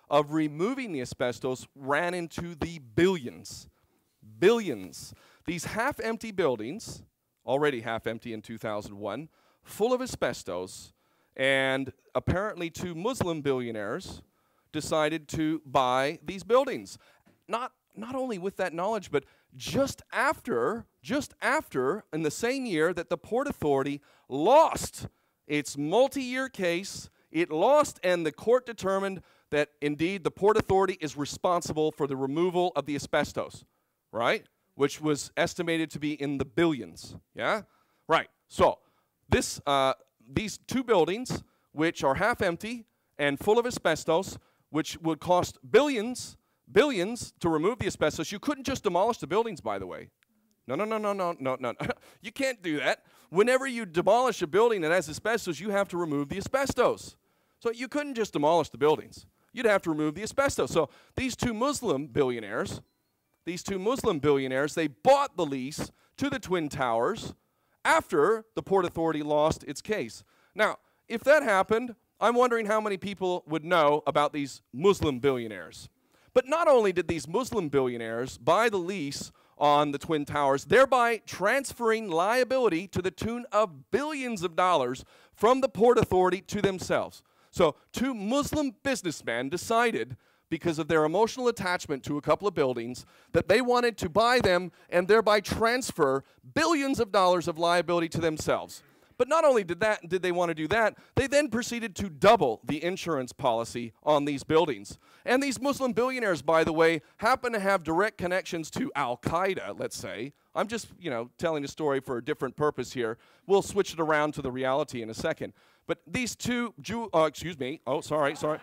of removing the asbestos ran into the billions. Billions. These half-empty buildings, already half-empty in two thousand one, full of asbestos, and apparently two Muslim billionaires decided to buy these buildings. Not, not only with that knowledge, but just after, just after, in the same year that the Port Authority lost its multi-year case, it lost, and the court determined that indeed the Port Authority is responsible for the removal of the asbestos, right? Which was estimated to be in the billions, yeah? Right, so this, uh, these two buildings, which are half empty and full of asbestos, which would cost billions, billions to remove the asbestos. You couldn't just demolish the buildings, by the way. No, no, no, no, no, no, no. You can't do that. Whenever you demolish a building that has asbestos, you have to remove the asbestos. So you couldn't just demolish the buildings. You'd have to remove the asbestos. So these two Muslim billionaires, these two Muslim billionaires, they bought the lease to the Twin Towers after the Port Authority lost its case. Now, if that happened, I'm wondering how many people would know about these Muslim billionaires. But not only did these Muslim billionaires buy the lease on the Twin Towers, thereby transferring liability to the tune of billions of dollars from the Port Authority to themselves. So two Muslim businessmen decided, because of their emotional attachment to a couple of buildings, that they wanted to buy them and thereby transfer billions of dollars of liability to themselves. But not only did, that, did they want to do that, they then proceeded to double the insurance policy on these buildings. And these Muslim billionaires, by the way, happen to have direct connections to Al-Qaeda, let's say. I'm just, you know, telling a story for a different purpose here. We'll switch it around to the reality in a second. But these two Jew, uh, excuse me, oh, sorry, sorry.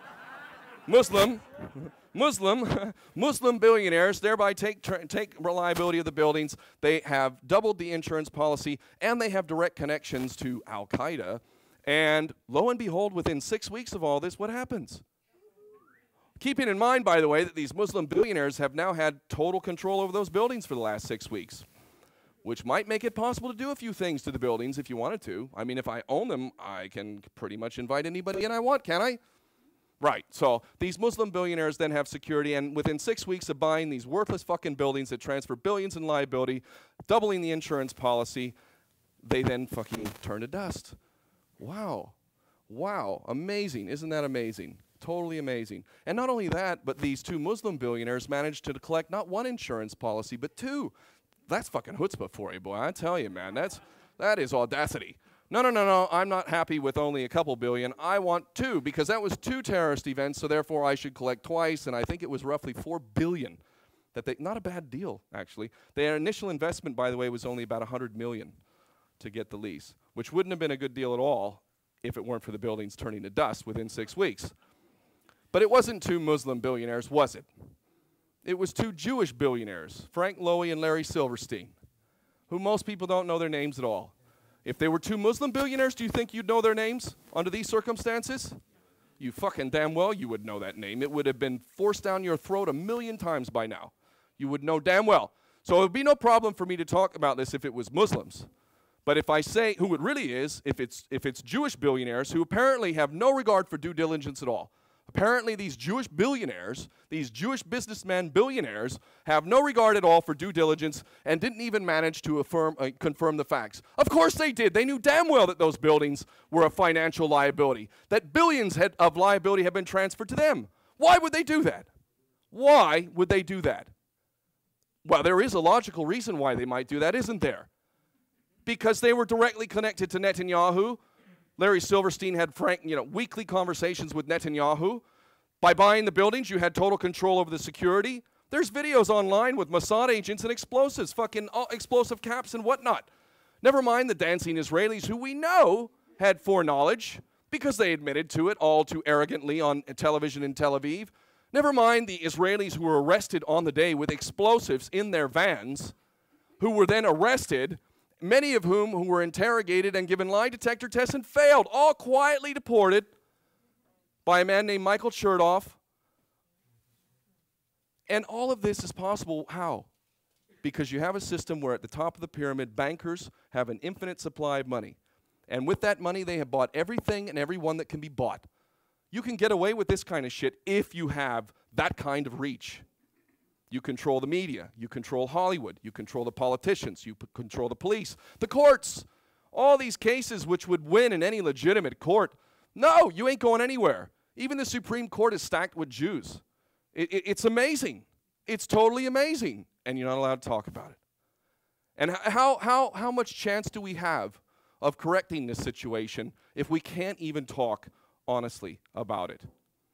Muslim, Muslim, Muslim billionaires thereby take, take reliability of the buildings. They have doubled the insurance policy, and they have direct connections to Al-Qaeda. And lo and behold, within six weeks of all this, what happens? Keeping in mind, by the way, that these Muslim billionaires have now had total control over those buildings for the last six weeks, which might make it possible to do a few things to the buildings if you wanted to. I mean, if I own them, I can pretty much invite anybody in I want, can I? Right, so these Muslim billionaires then have security, and within six weeks of buying these worthless fucking buildings that transfer billions in liability, doubling the insurance policy, they then fucking turn to dust. Wow. Wow, amazing. Isn't that amazing? Totally amazing. And not only that, but these two Muslim billionaires managed to collect not one insurance policy, but two. That's fucking chutzpah for you, boy. I tell you, man, that's, that is audacity. No, no, no, no, I'm not happy with only a couple billion. I want two, because that was two terrorist events, so therefore I should collect twice, and I think it was roughly four billion. That they, not a bad deal, actually. Their initial investment, by the way, was only about one hundred million to get the lease, which wouldn't have been a good deal at all if it weren't for the buildings turning to dust within six weeks. But it wasn't two Muslim billionaires, was it? It was two Jewish billionaires, Frank Lowy and Larry Silverstein, who most people don't know their names at all. If they were two Muslim billionaires, do you think you'd know their names under these circumstances? You fucking damn well you would know that name. It would have been forced down your throat a million times by now. You would know damn well. So it would be no problem for me to talk about this if it was Muslims. But if I say who it really is, if it's, if it's Jewish billionaires who apparently have no regard for due diligence at all. Apparently these Jewish billionaires, these Jewish businessmen billionaires, have no regard at all for due diligence and didn't even manage to affirm, uh, confirm the facts. Of course they did. They knew damn well that those buildings were a financial liability, that billions had, of liability had been transferred to them. Why would they do that? Why would they do that? Well, there is a logical reason why they might do that, isn't there? Because they were directly connected to Netanyahu. Larry Silverstein had frank, you know, weekly conversations with Netanyahu. By buying the buildings, you had total control over the security. There's videos online with Mossad agents and explosives, fucking uh, explosive caps and whatnot. Never mind the dancing Israelis, who we know had foreknowledge because they admitted to it all too arrogantly on television in Tel Aviv. Never mind the Israelis who were arrested on the day with explosives in their vans, who were then arrested, many of whom who were interrogated and given lie detector tests and failed, all quietly deported by a man named Michael Chertoff. And all of this is possible, how? Because you have a system where at the top of the pyramid, bankers have an infinite supply of money. And with that money, they have bought everything and everyone that can be bought. You can get away with this kind of shit if you have that kind of reach. You control the media. You control Hollywood. You control the politicians. You p- control the police, the courts. All these cases which would win in any legitimate court. No, you ain't going anywhere. Even the Supreme Court is stacked with Jews. It, it, it's amazing. It's totally amazing. And you're not allowed to talk about it. And how, how, how much chance do we have of correcting this situation if we can't even talk honestly about it?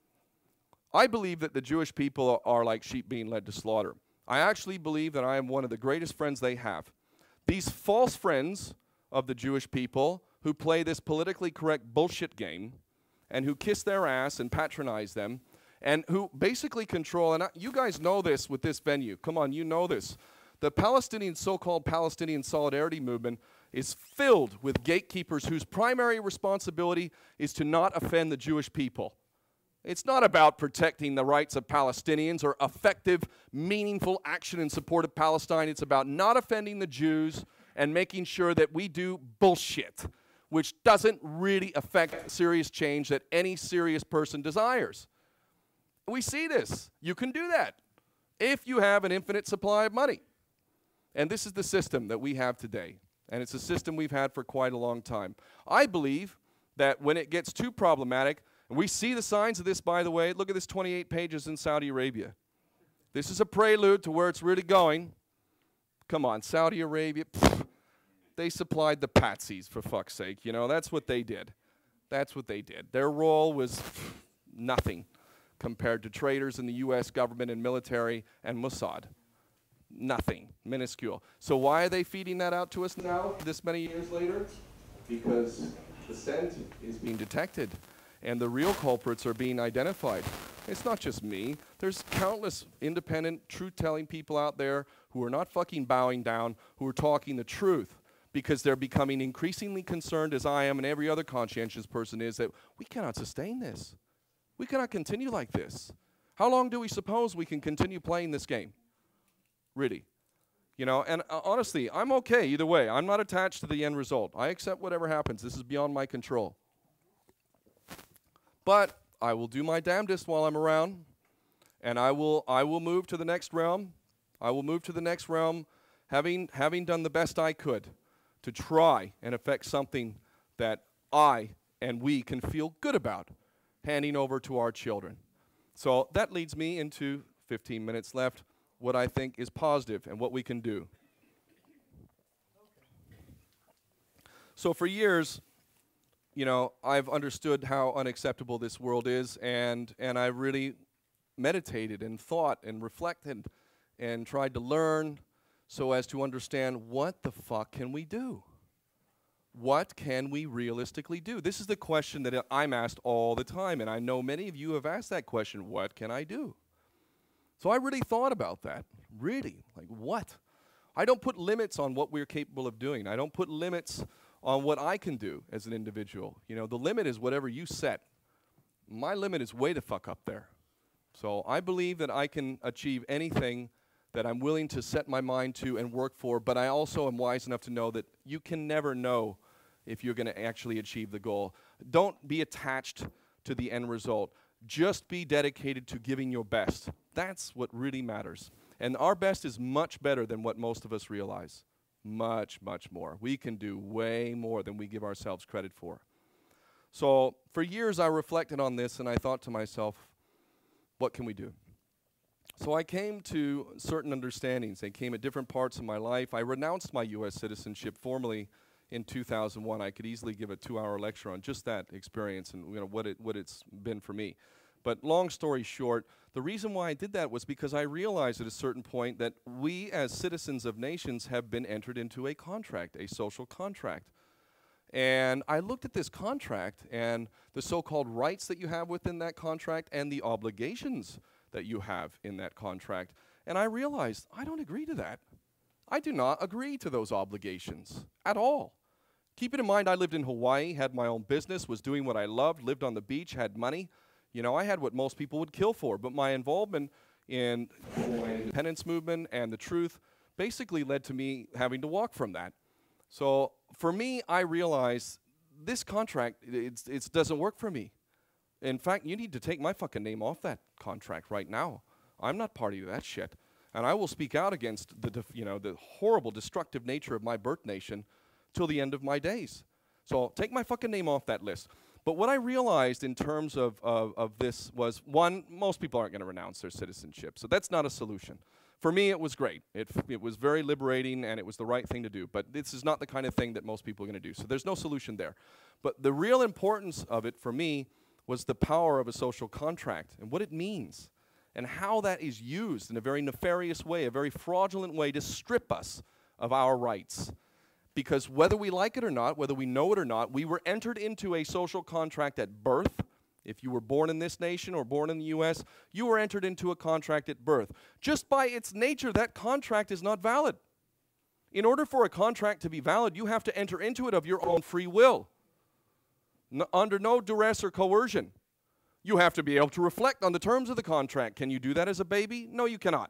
I believe that the Jewish people are like sheep being led to slaughter. I actually believe that I am one of the greatest friends they have. These false friends of the Jewish people who play this politically correct bullshit game and who kiss their ass and patronize them and who basically control, and I, you guys know this with this venue. Come on, you know this. The Palestinian, so-called Palestinian Solidarity Movement is filled with gatekeepers whose primary responsibility is to not offend the Jewish people. It's not about protecting the rights of Palestinians or effective, meaningful action in support of Palestine. It's about not offending the Jews and making sure that we do bullshit, which doesn't really affect serious change that any serious person desires. We see this. You can do that if you have an infinite supply of money. And this is the system that we have today. And it's a system we've had for quite a long time. I believe that when it gets too problematic, and we see the signs of this, by the way. Look at this twenty-eight pages in Saudi Arabia. This is a prelude to where it's really going. Come on, Saudi Arabia, pfft, they supplied the patsies, for fuck's sake. You know, that's what they did. That's what they did. Their role was pfft, nothing compared to traitors in the U S government and military and Mossad. Nothing, minuscule. So why are they feeding that out to us now, this many years later? Because the scent is being detected. And the real culprits are being identified. It's not just me. There's countless independent, truth-telling people out there who are not fucking bowing down, who are talking the truth, because they're becoming increasingly concerned, as I am and every other conscientious person is, that we cannot sustain this. We cannot continue like this. How long do we suppose we can continue playing this game? Really. You know, and uh, honestly, I'm okay either way. I'm not attached to the end result. I accept whatever happens. This is beyond my control. But I will do my damnedest while I'm around, and I will I will move to the next realm. I will move to the next realm, having having done the best I could to try and affect something that I and we can feel good about handing over to our children. So that leads me into fifteen minutes left, what I think is positive and what we can do. So for years, you know, I've understood how unacceptable this world is, and, and I really meditated and thought and reflected and tried to learn so as to understand what the fuck can we do? What can we realistically do? This is the question that I'm asked all the time, and I know many of you have asked that question, what can I do? So I really thought about that, really, like what? I don't put limits on what we're capable of doing. I don't put limits on what I can do as an individual. You know, the limit is whatever you set. My limit is way the fuck up there. So I believe that I can achieve anything that I'm willing to set my mind to and work for, but I also am wise enough to know that you can never know if you're going to actually achieve the goal. Don't be attached to the end result. Just be dedicated to giving your best. That's what really matters. And our best is much better than what most of us realize. Much, much more. We can do way more than we give ourselves credit for. So for years I reflected on this and I thought to myself, what can we do? So I came to certain understandings. They came at different parts of my life. I renounced my U S citizenship formally in two thousand one. I could easily give a two-hour lecture on just that experience and you know what it what it's been for me. But long story short, the reason why I did that was because I realized at a certain point that we as citizens of nations have been entered into a contract, a social contract. And I looked at this contract and the so-called rights that you have within that contract and the obligations that you have in that contract. And I realized I don't agree to that. I do not agree to those obligations at all. Keep it in mind, I lived in Hawaii, had my own business, was doing what I loved, lived on the beach, had money. You know, I had what most people would kill for, but my involvement in the independence movement and the truth basically led to me having to walk from that. So for me, I realized this contract, it doesn't work for me. In fact, you need to take my fucking name off that contract right now. I'm not party to that shit. And I will speak out against the, def you know, the horrible, destructive nature of my birth nation till the end of my days. So take my fucking name off that list. But what I realized in terms of, of, of this was, one, most people aren't going to renounce their citizenship. So that's not a solution. For me, it was great. It, it was very liberating, and it was the right thing to do. But this is not the kind of thing that most people are going to do. So there's no solution there. But the real importance of it for me was the power of a social contract and what it means and how that is used in a very nefarious way, a very fraudulent way to strip us of our rights. Because whether we like it or not, whether we know it or not, we were entered into a social contract at birth. If you were born in this nation or born in the U S, you were entered into a contract at birth. Just by its nature, that contract is not valid. In order for a contract to be valid, you have to enter into it of your own free will, no, under no duress or coercion. You have to be able to reflect on the terms of the contract. Can you do that as a baby? No, you cannot.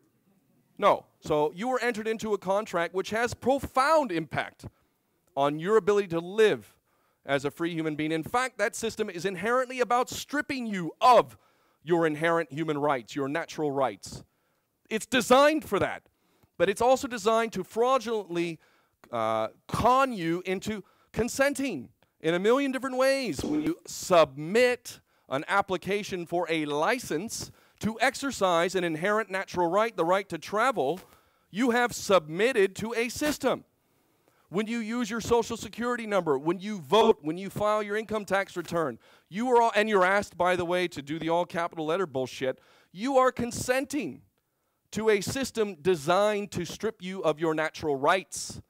No. So you were entered into a contract which has profound impact on your ability to live as a free human being. In fact, that system is inherently about stripping you of your inherent human rights, your natural rights. It's designed for that. But it's also designed to fraudulently uh, con you into consenting in a million different ways. When you submit an application for a license to exercise an inherent natural right, the right to travel, you have submitted to a system. When you use your social security number, when you vote, when you file your income tax return, you are all, and you're asked, by the way, to do the all capital letter bullshit, you are consenting to a system designed to strip you of your natural rights.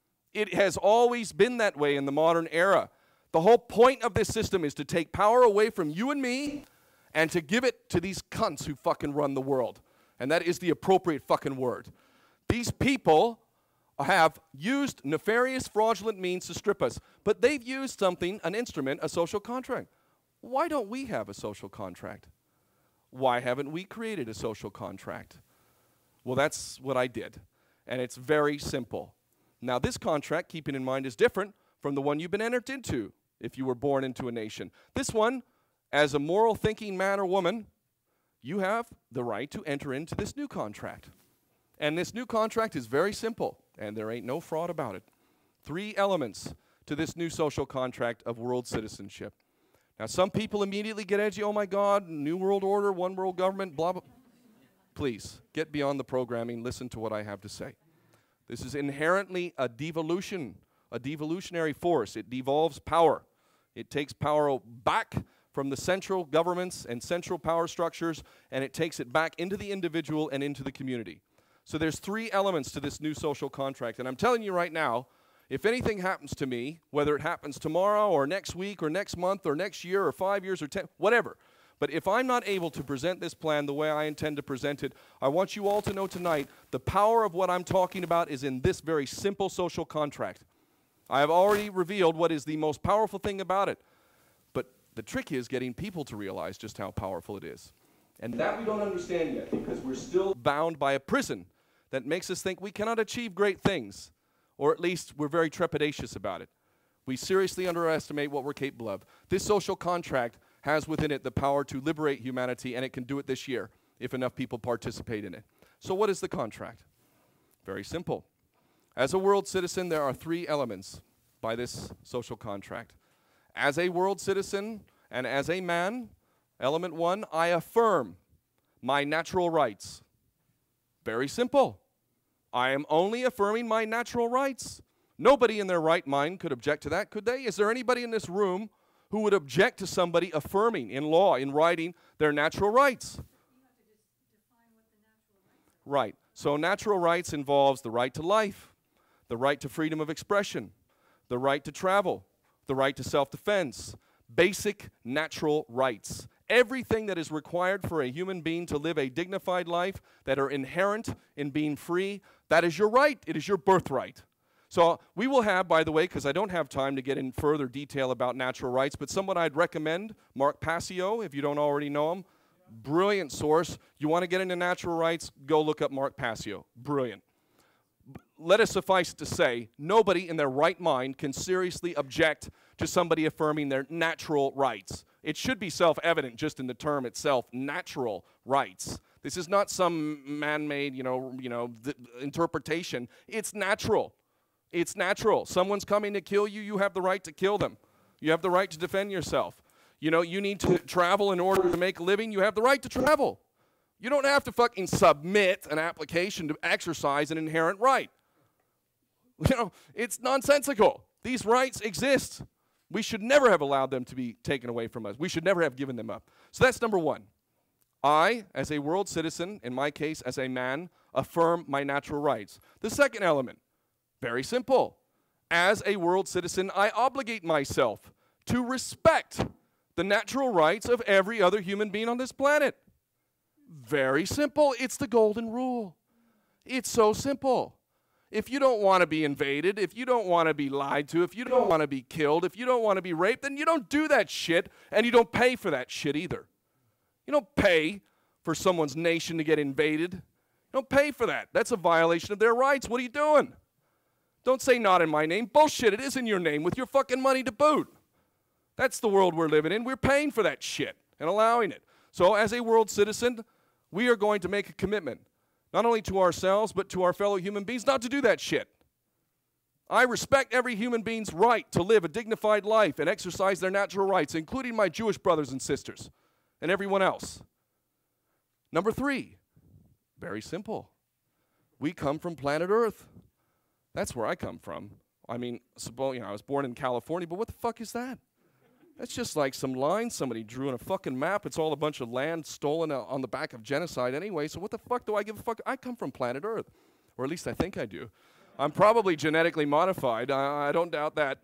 It has always been that way in the modern era. The whole point of this system is to take power away from you and me and to give it to these cunts who fucking run the world. And that is the appropriate fucking word. These people have used nefarious, fraudulent means to strip us. But they've used something, an instrument, a social contract. Why don't we have a social contract? Why haven't we created a social contract? Well, that's what I did. And it's very simple. Now, this contract, keeping in mind, is different from the one you've been entered into if you were born into a nation. This one, as a moral thinking man or woman, you have the right to enter into this new contract. And this new contract is very simple, and there ain't no fraud about it. Three elements to this new social contract of world citizenship. Now, some people immediately get edgy. Oh, my God, new world order, one world government, blah, blah. Please, get beyond the programming. Listen to what I have to say. This is inherently a devolution, a devolutionary force. It devolves power. It takes power back from the central governments and central power structures, and it takes it back into the individual and into the community. So there's three elements to this new social contract. And I'm telling you right now, if anything happens to me, whether it happens tomorrow or next week or next month or next year or five years or ten, whatever, but if I'm not able to present this plan the way I intend to present it, I want you all to know tonight the power of what I'm talking about is in this very simple social contract. I have already revealed what is the most powerful thing about it. But the trick is getting people to realize just how powerful it is. And that we don't understand yet because we're still bound by a prison that makes us think we cannot achieve great things, or at least we're very trepidatious about it. We seriously underestimate what we're capable of. This social contract has within it the power to liberate humanity, and it can do it this year if enough people participate in it. So what is the contract? Very simple. As a world citizen, there are three elements by this social contract. As a world citizen and as a man, element one, I affirm my natural rights. Very simple. I am only affirming my natural rights. Nobody in their right mind could object to that, could they? Is there anybody in this room who would object to somebody affirming in law, in writing, their natural rights? You have to just define what the natural rights are. Right. So natural rights involves the right to life, the right to freedom of expression, the right to travel, the right to self-defense, basic natural rights. Everything that is required for a human being to live a dignified life that are inherent in being free, that is your right. It is your birthright. So we will have, by the way, because I don't have time to get in further detail about natural rights, but someone I'd recommend, Mark Passio, if you don't already know him, brilliant source. You want to get into natural rights, go look up Mark Passio. Brilliant. Let us suffice to say, nobody in their right mind can seriously object to somebody affirming their natural rights. It should be self-evident just in the term itself, natural rights. This is not some man-made, you know, you know, th interpretation. It's natural. It's natural. Someone's coming to kill you, you have the right to kill them. You have the right to defend yourself. You know, you need to travel in order to make a living, you have the right to travel. You don't have to fucking submit an application to exercise an inherent right. You know, it's nonsensical. These rights exist. We should never have allowed them to be taken away from us. We should never have given them up. So that's number one. I, as a world citizen, in my case as a man, affirm my natural rights. The second element, very simple. As a world citizen, I obligate myself to respect the natural rights of every other human being on this planet. Very simple. It's the golden rule. It's so simple. If you don't want to be invaded, if you don't want to be lied to, if you don't want to be killed, if you don't want to be raped, then you don't do that shit, and you don't pay for that shit either. You don't pay for someone's nation to get invaded. You don't pay for that. That's a violation of their rights. What are you doing? Don't say not in my name. Bullshit, it is in your name with your fucking money to boot. That's the world we're living in. We're paying for that shit and allowing it. So as a world citizen, we are going to make a commitment, not only to ourselves, but to our fellow human beings, not to do that shit. I respect every human being's right to live a dignified life and exercise their natural rights, including my Jewish brothers and sisters and everyone else. Number three, very simple. We come from planet Earth. That's where I come from. I mean, suppose, you know, I was born in California, but what the fuck is that? That's just like some lines somebody drew on a fucking map. It's all a bunch of land stolen uh, on the back of genocide anyway, so what the fuck do I give a fuck? I come from planet Earth, or at least I think I do. I'm probably genetically modified. I, I don't doubt that.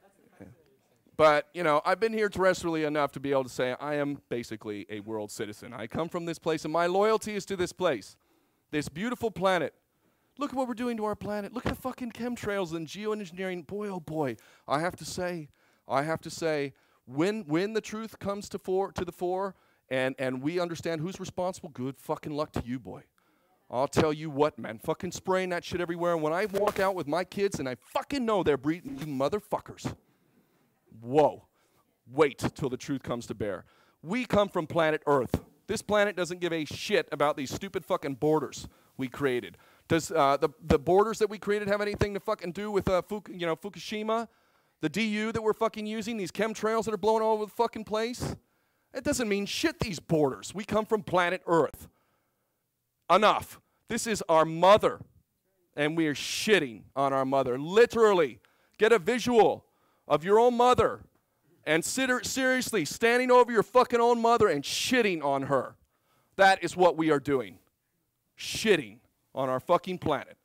But, you know, I've been here terrestrially enough to be able to say I am basically a world citizen. I come from this place, and my loyalty is to this place, this beautiful planet. Look at what we're doing to our planet. Look at the fucking chemtrails and geoengineering. Boy, oh boy, I have to say, I have to say, when when the truth comes to fore to the fore, and and we understand who's responsible, good fucking luck to you, boy. I'll tell you what, man, fucking spraying that shit everywhere. And when I walk out with my kids, and I fucking know they're breeding you motherfuckers. Whoa, wait till the truth comes to bear. We come from planet Earth. This planet doesn't give a shit about these stupid fucking borders we created. Does uh, the, the borders that we created have anything to fucking do with uh, Fuku, you know, Fukushima? The D U that we're fucking using, these chemtrails that are blowing all over the fucking place? It doesn't mean shit, these borders. We come from planet Earth. Enough. This is our mother, and we are shitting on our mother. Literally, get a visual of your own mother and sit seriously standing over your fucking own mother and shitting on her. That is what we are doing. Shitting on our fucking planet.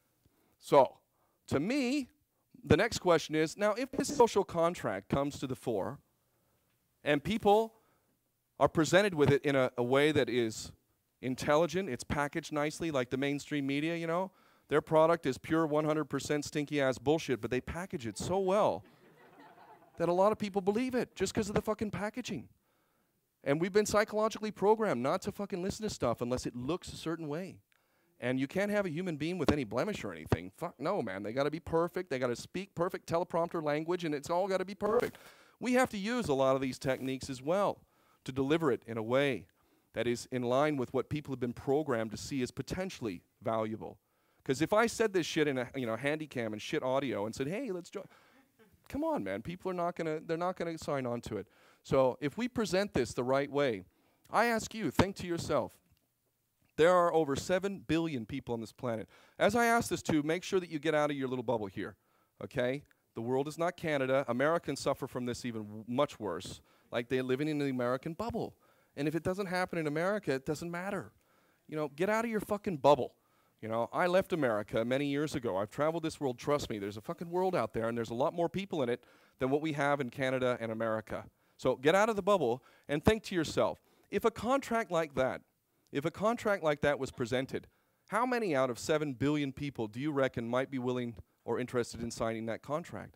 So, to me, the next question is, now if this social contract comes to the fore and people are presented with it in a, a way that is intelligent, it's packaged nicely like the mainstream media, you know, their product is pure one hundred percent stinky ass bullshit, but they package it so well that a lot of people believe it just because of the fucking packaging. And we've been psychologically programmed not to fucking listen to stuff unless it looks a certain way. And you can't have a human being with any blemish or anything. Fuck no, man. They got to be perfect. They got to speak perfect teleprompter language, and it's all got to be perfect. We have to use a lot of these techniques as well to deliver it in a way that is in line with what people have been programmed to see as potentially valuable. Because if I said this shit in a you know handy cam and shit audio and said, hey, let's join, come on, man. People are not gonna they're not gonna sign on to it. So if we present this the right way, I ask you, think to yourself. There are over seven billion people on this planet. As I ask this to, make sure that you get out of your little bubble here, okay? The world is not Canada. Americans suffer from this even w much worse, like they're living in the American bubble. And if it doesn't happen in America, it doesn't matter. You know, get out of your fucking bubble. You know, I left America many years ago. I've traveled this world, trust me. There's a fucking world out there, and there's a lot more people in it than what we have in Canada and America. So get out of the bubble and think to yourself, if a contract like that, If a contract like that was presented, how many out of seven billion people do you reckon might be willing or interested in signing that contract?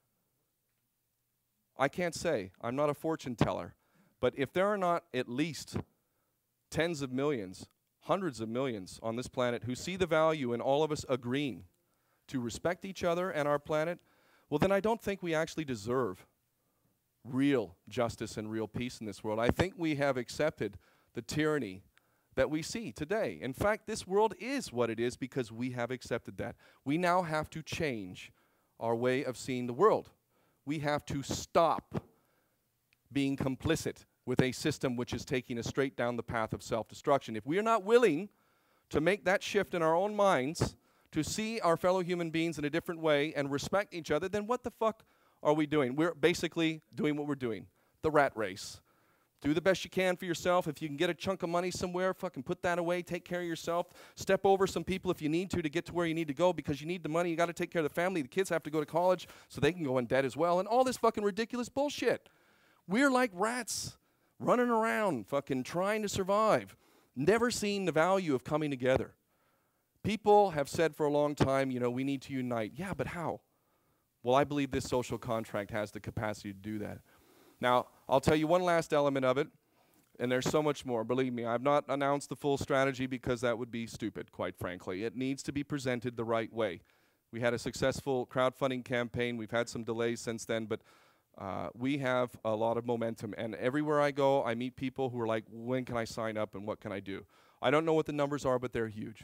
I can't say. I'm not a fortune teller. But if there are not at least tens of millions, hundreds of millions on this planet who see the value in all of us agreeing to respect each other and our planet, well, then I don't think we actually deserve real justice and real peace in this world. I think we have accepted the tyranny that we see today. In fact, this world is what it is because we have accepted that. We now have to change our way of seeing the world. We have to stop being complicit with a system which is taking us straight down the path of self-destruction. If we are not willing to make that shift in our own minds, to see our fellow human beings in a different way and respect each other, then what the fuck are we doing? We're basically doing what we're doing, the rat race. Do the best you can for yourself. If you can get a chunk of money somewhere, fucking put that away, take care of yourself. Step over some people if you need to to get to where you need to go because you need the money. You got to take care of the family. The kids have to go to college so they can go in debt as well. And all this fucking ridiculous bullshit. We're like rats running around fucking trying to survive, never seeing the value of coming together. People have said for a long time, you know, we need to unite. Yeah, but how? Well, I believe this social contract has the capacity to do that. Now, I'll tell you one last element of it, and there's so much more. Believe me, I've not announced the full strategy because that would be stupid, quite frankly. It needs to be presented the right way. We had a successful crowdfunding campaign. We've had some delays since then, but uh, we have a lot of momentum. And everywhere I go, I meet people who are like, when can I sign up and what can I do? I don't know what the numbers are, but they're huge.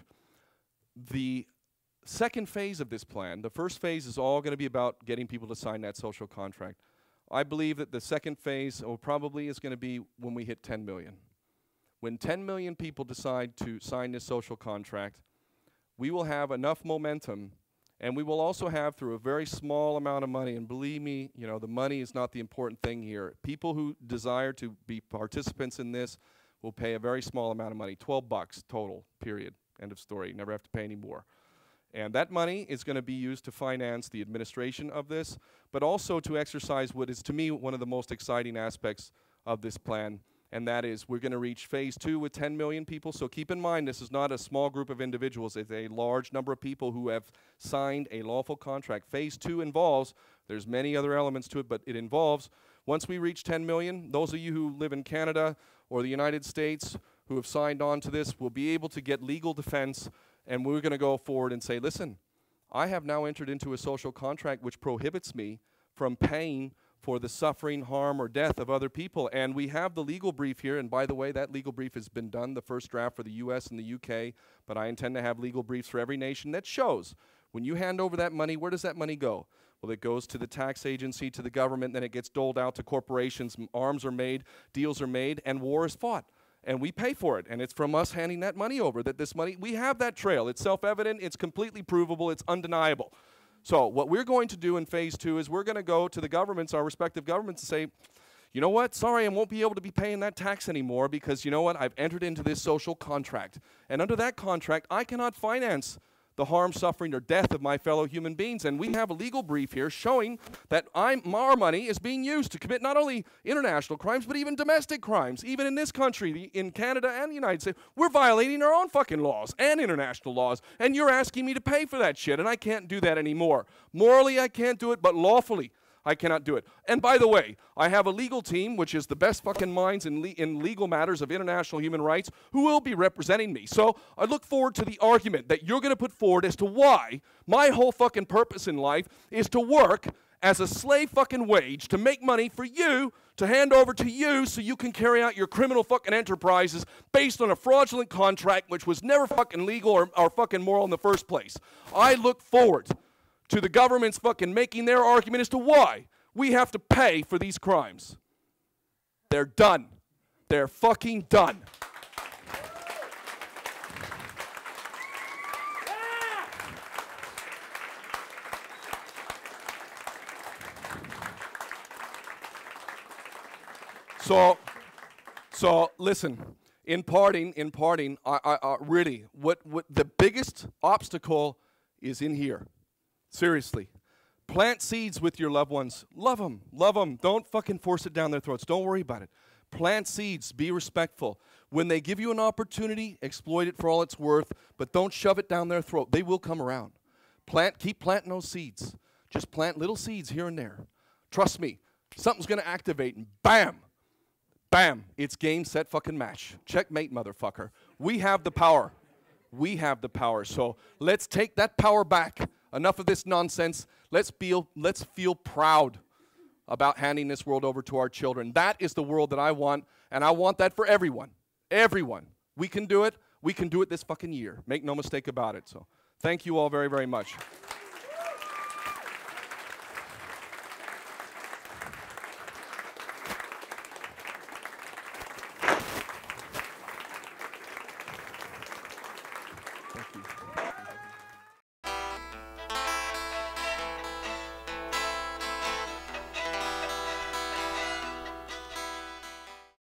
The second phase of this plan, the first phase is all going to be about getting people to sign that social contract. I believe that the second phase oh, probably is going to be when we hit ten million. When ten million people decide to sign this social contract, we will have enough momentum, and we will also have, through a very small amount of money, and believe me, you know, the money is not the important thing here. People who desire to be participants in this will pay a very small amount of money, twelve bucks total, period, end of story, never have to pay any more. And that money is going to be used to finance the administration of this, but also to exercise what is, to me, one of the most exciting aspects of this plan, and that is we're going to reach phase two with ten million people. So keep in mind, this is not a small group of individuals. It's a large number of people who have signed a lawful contract. Phase two involves, there's many other elements to it, but it involves, once we reach ten million, those of you who live in Canada or the United States who have signed on to this will be able to get legal defense. And we're going to go forward and say, listen, I have now entered into a social contract which prohibits me from paying for the suffering, harm, or death of other people. And we have the legal brief here. And by the way, that legal brief has been done, the first draft for the U S and the U K. But I intend to have legal briefs for every nation that shows when you hand over that money, where does that money go? Well, it goes to the tax agency, to the government, then it gets doled out to corporations. Arms are made, deals are made, and war is fought. And we pay for it, and it's from us handing that money over, that this money, we have that trail. It's self-evident, it's completely provable, it's undeniable. So what we're going to do in phase two is we're going to go to the governments, our respective governments, and say, you know what, sorry, I won't be able to be paying that tax anymore because, you know what, I've entered into this social contract. And under that contract, I cannot finance the harm, suffering, or death of my fellow human beings. And we have a legal brief here showing that I'm, our money is being used to commit not only international crimes, but even domestic crimes. Even in this country, the, in Canada and the United States, we're violating our own fucking laws and international laws. And you're asking me to pay for that shit, and I can't do that anymore. Morally, I can't do it, but lawfully, I cannot do it. And by the way, I have a legal team, which is the best fucking minds in, le in legal matters of international human rights, who will be representing me. So I look forward to the argument that you're going to put forward as to why my whole fucking purpose in life is to work as a slave fucking wage to make money for you, to hand over to you so you can carry out your criminal fucking enterprises based on a fraudulent contract which was never fucking legal or, or fucking moral in the first place. I look forward to the governments fucking making their argument as to why we have to pay for these crimes. They're done. They're fucking done. So, so listen, in parting, in parting, I, I, I really, what, what the biggest obstacle is in here. Seriously. Plant seeds with your loved ones. Love them. Love them. Don't fucking force it down their throats. Don't worry about it. Plant seeds. Be respectful. When they give you an opportunity, exploit it for all it's worth, but don't shove it down their throat. They will come around. Plant, keep planting those seeds. Just plant little seeds here and there. Trust me. Something's going to activate and bam. Bam. It's game, set, fucking match. Checkmate, motherfucker. We have the power. We have the power. So let's take that power back. Enough of this nonsense. Let's feel, let's feel proud about handing this world over to our children. That is the world that I want, and I want that for everyone. Everyone. We can do it. We can do it this fucking year. Make no mistake about it. So thank you all very, very much. Thank you.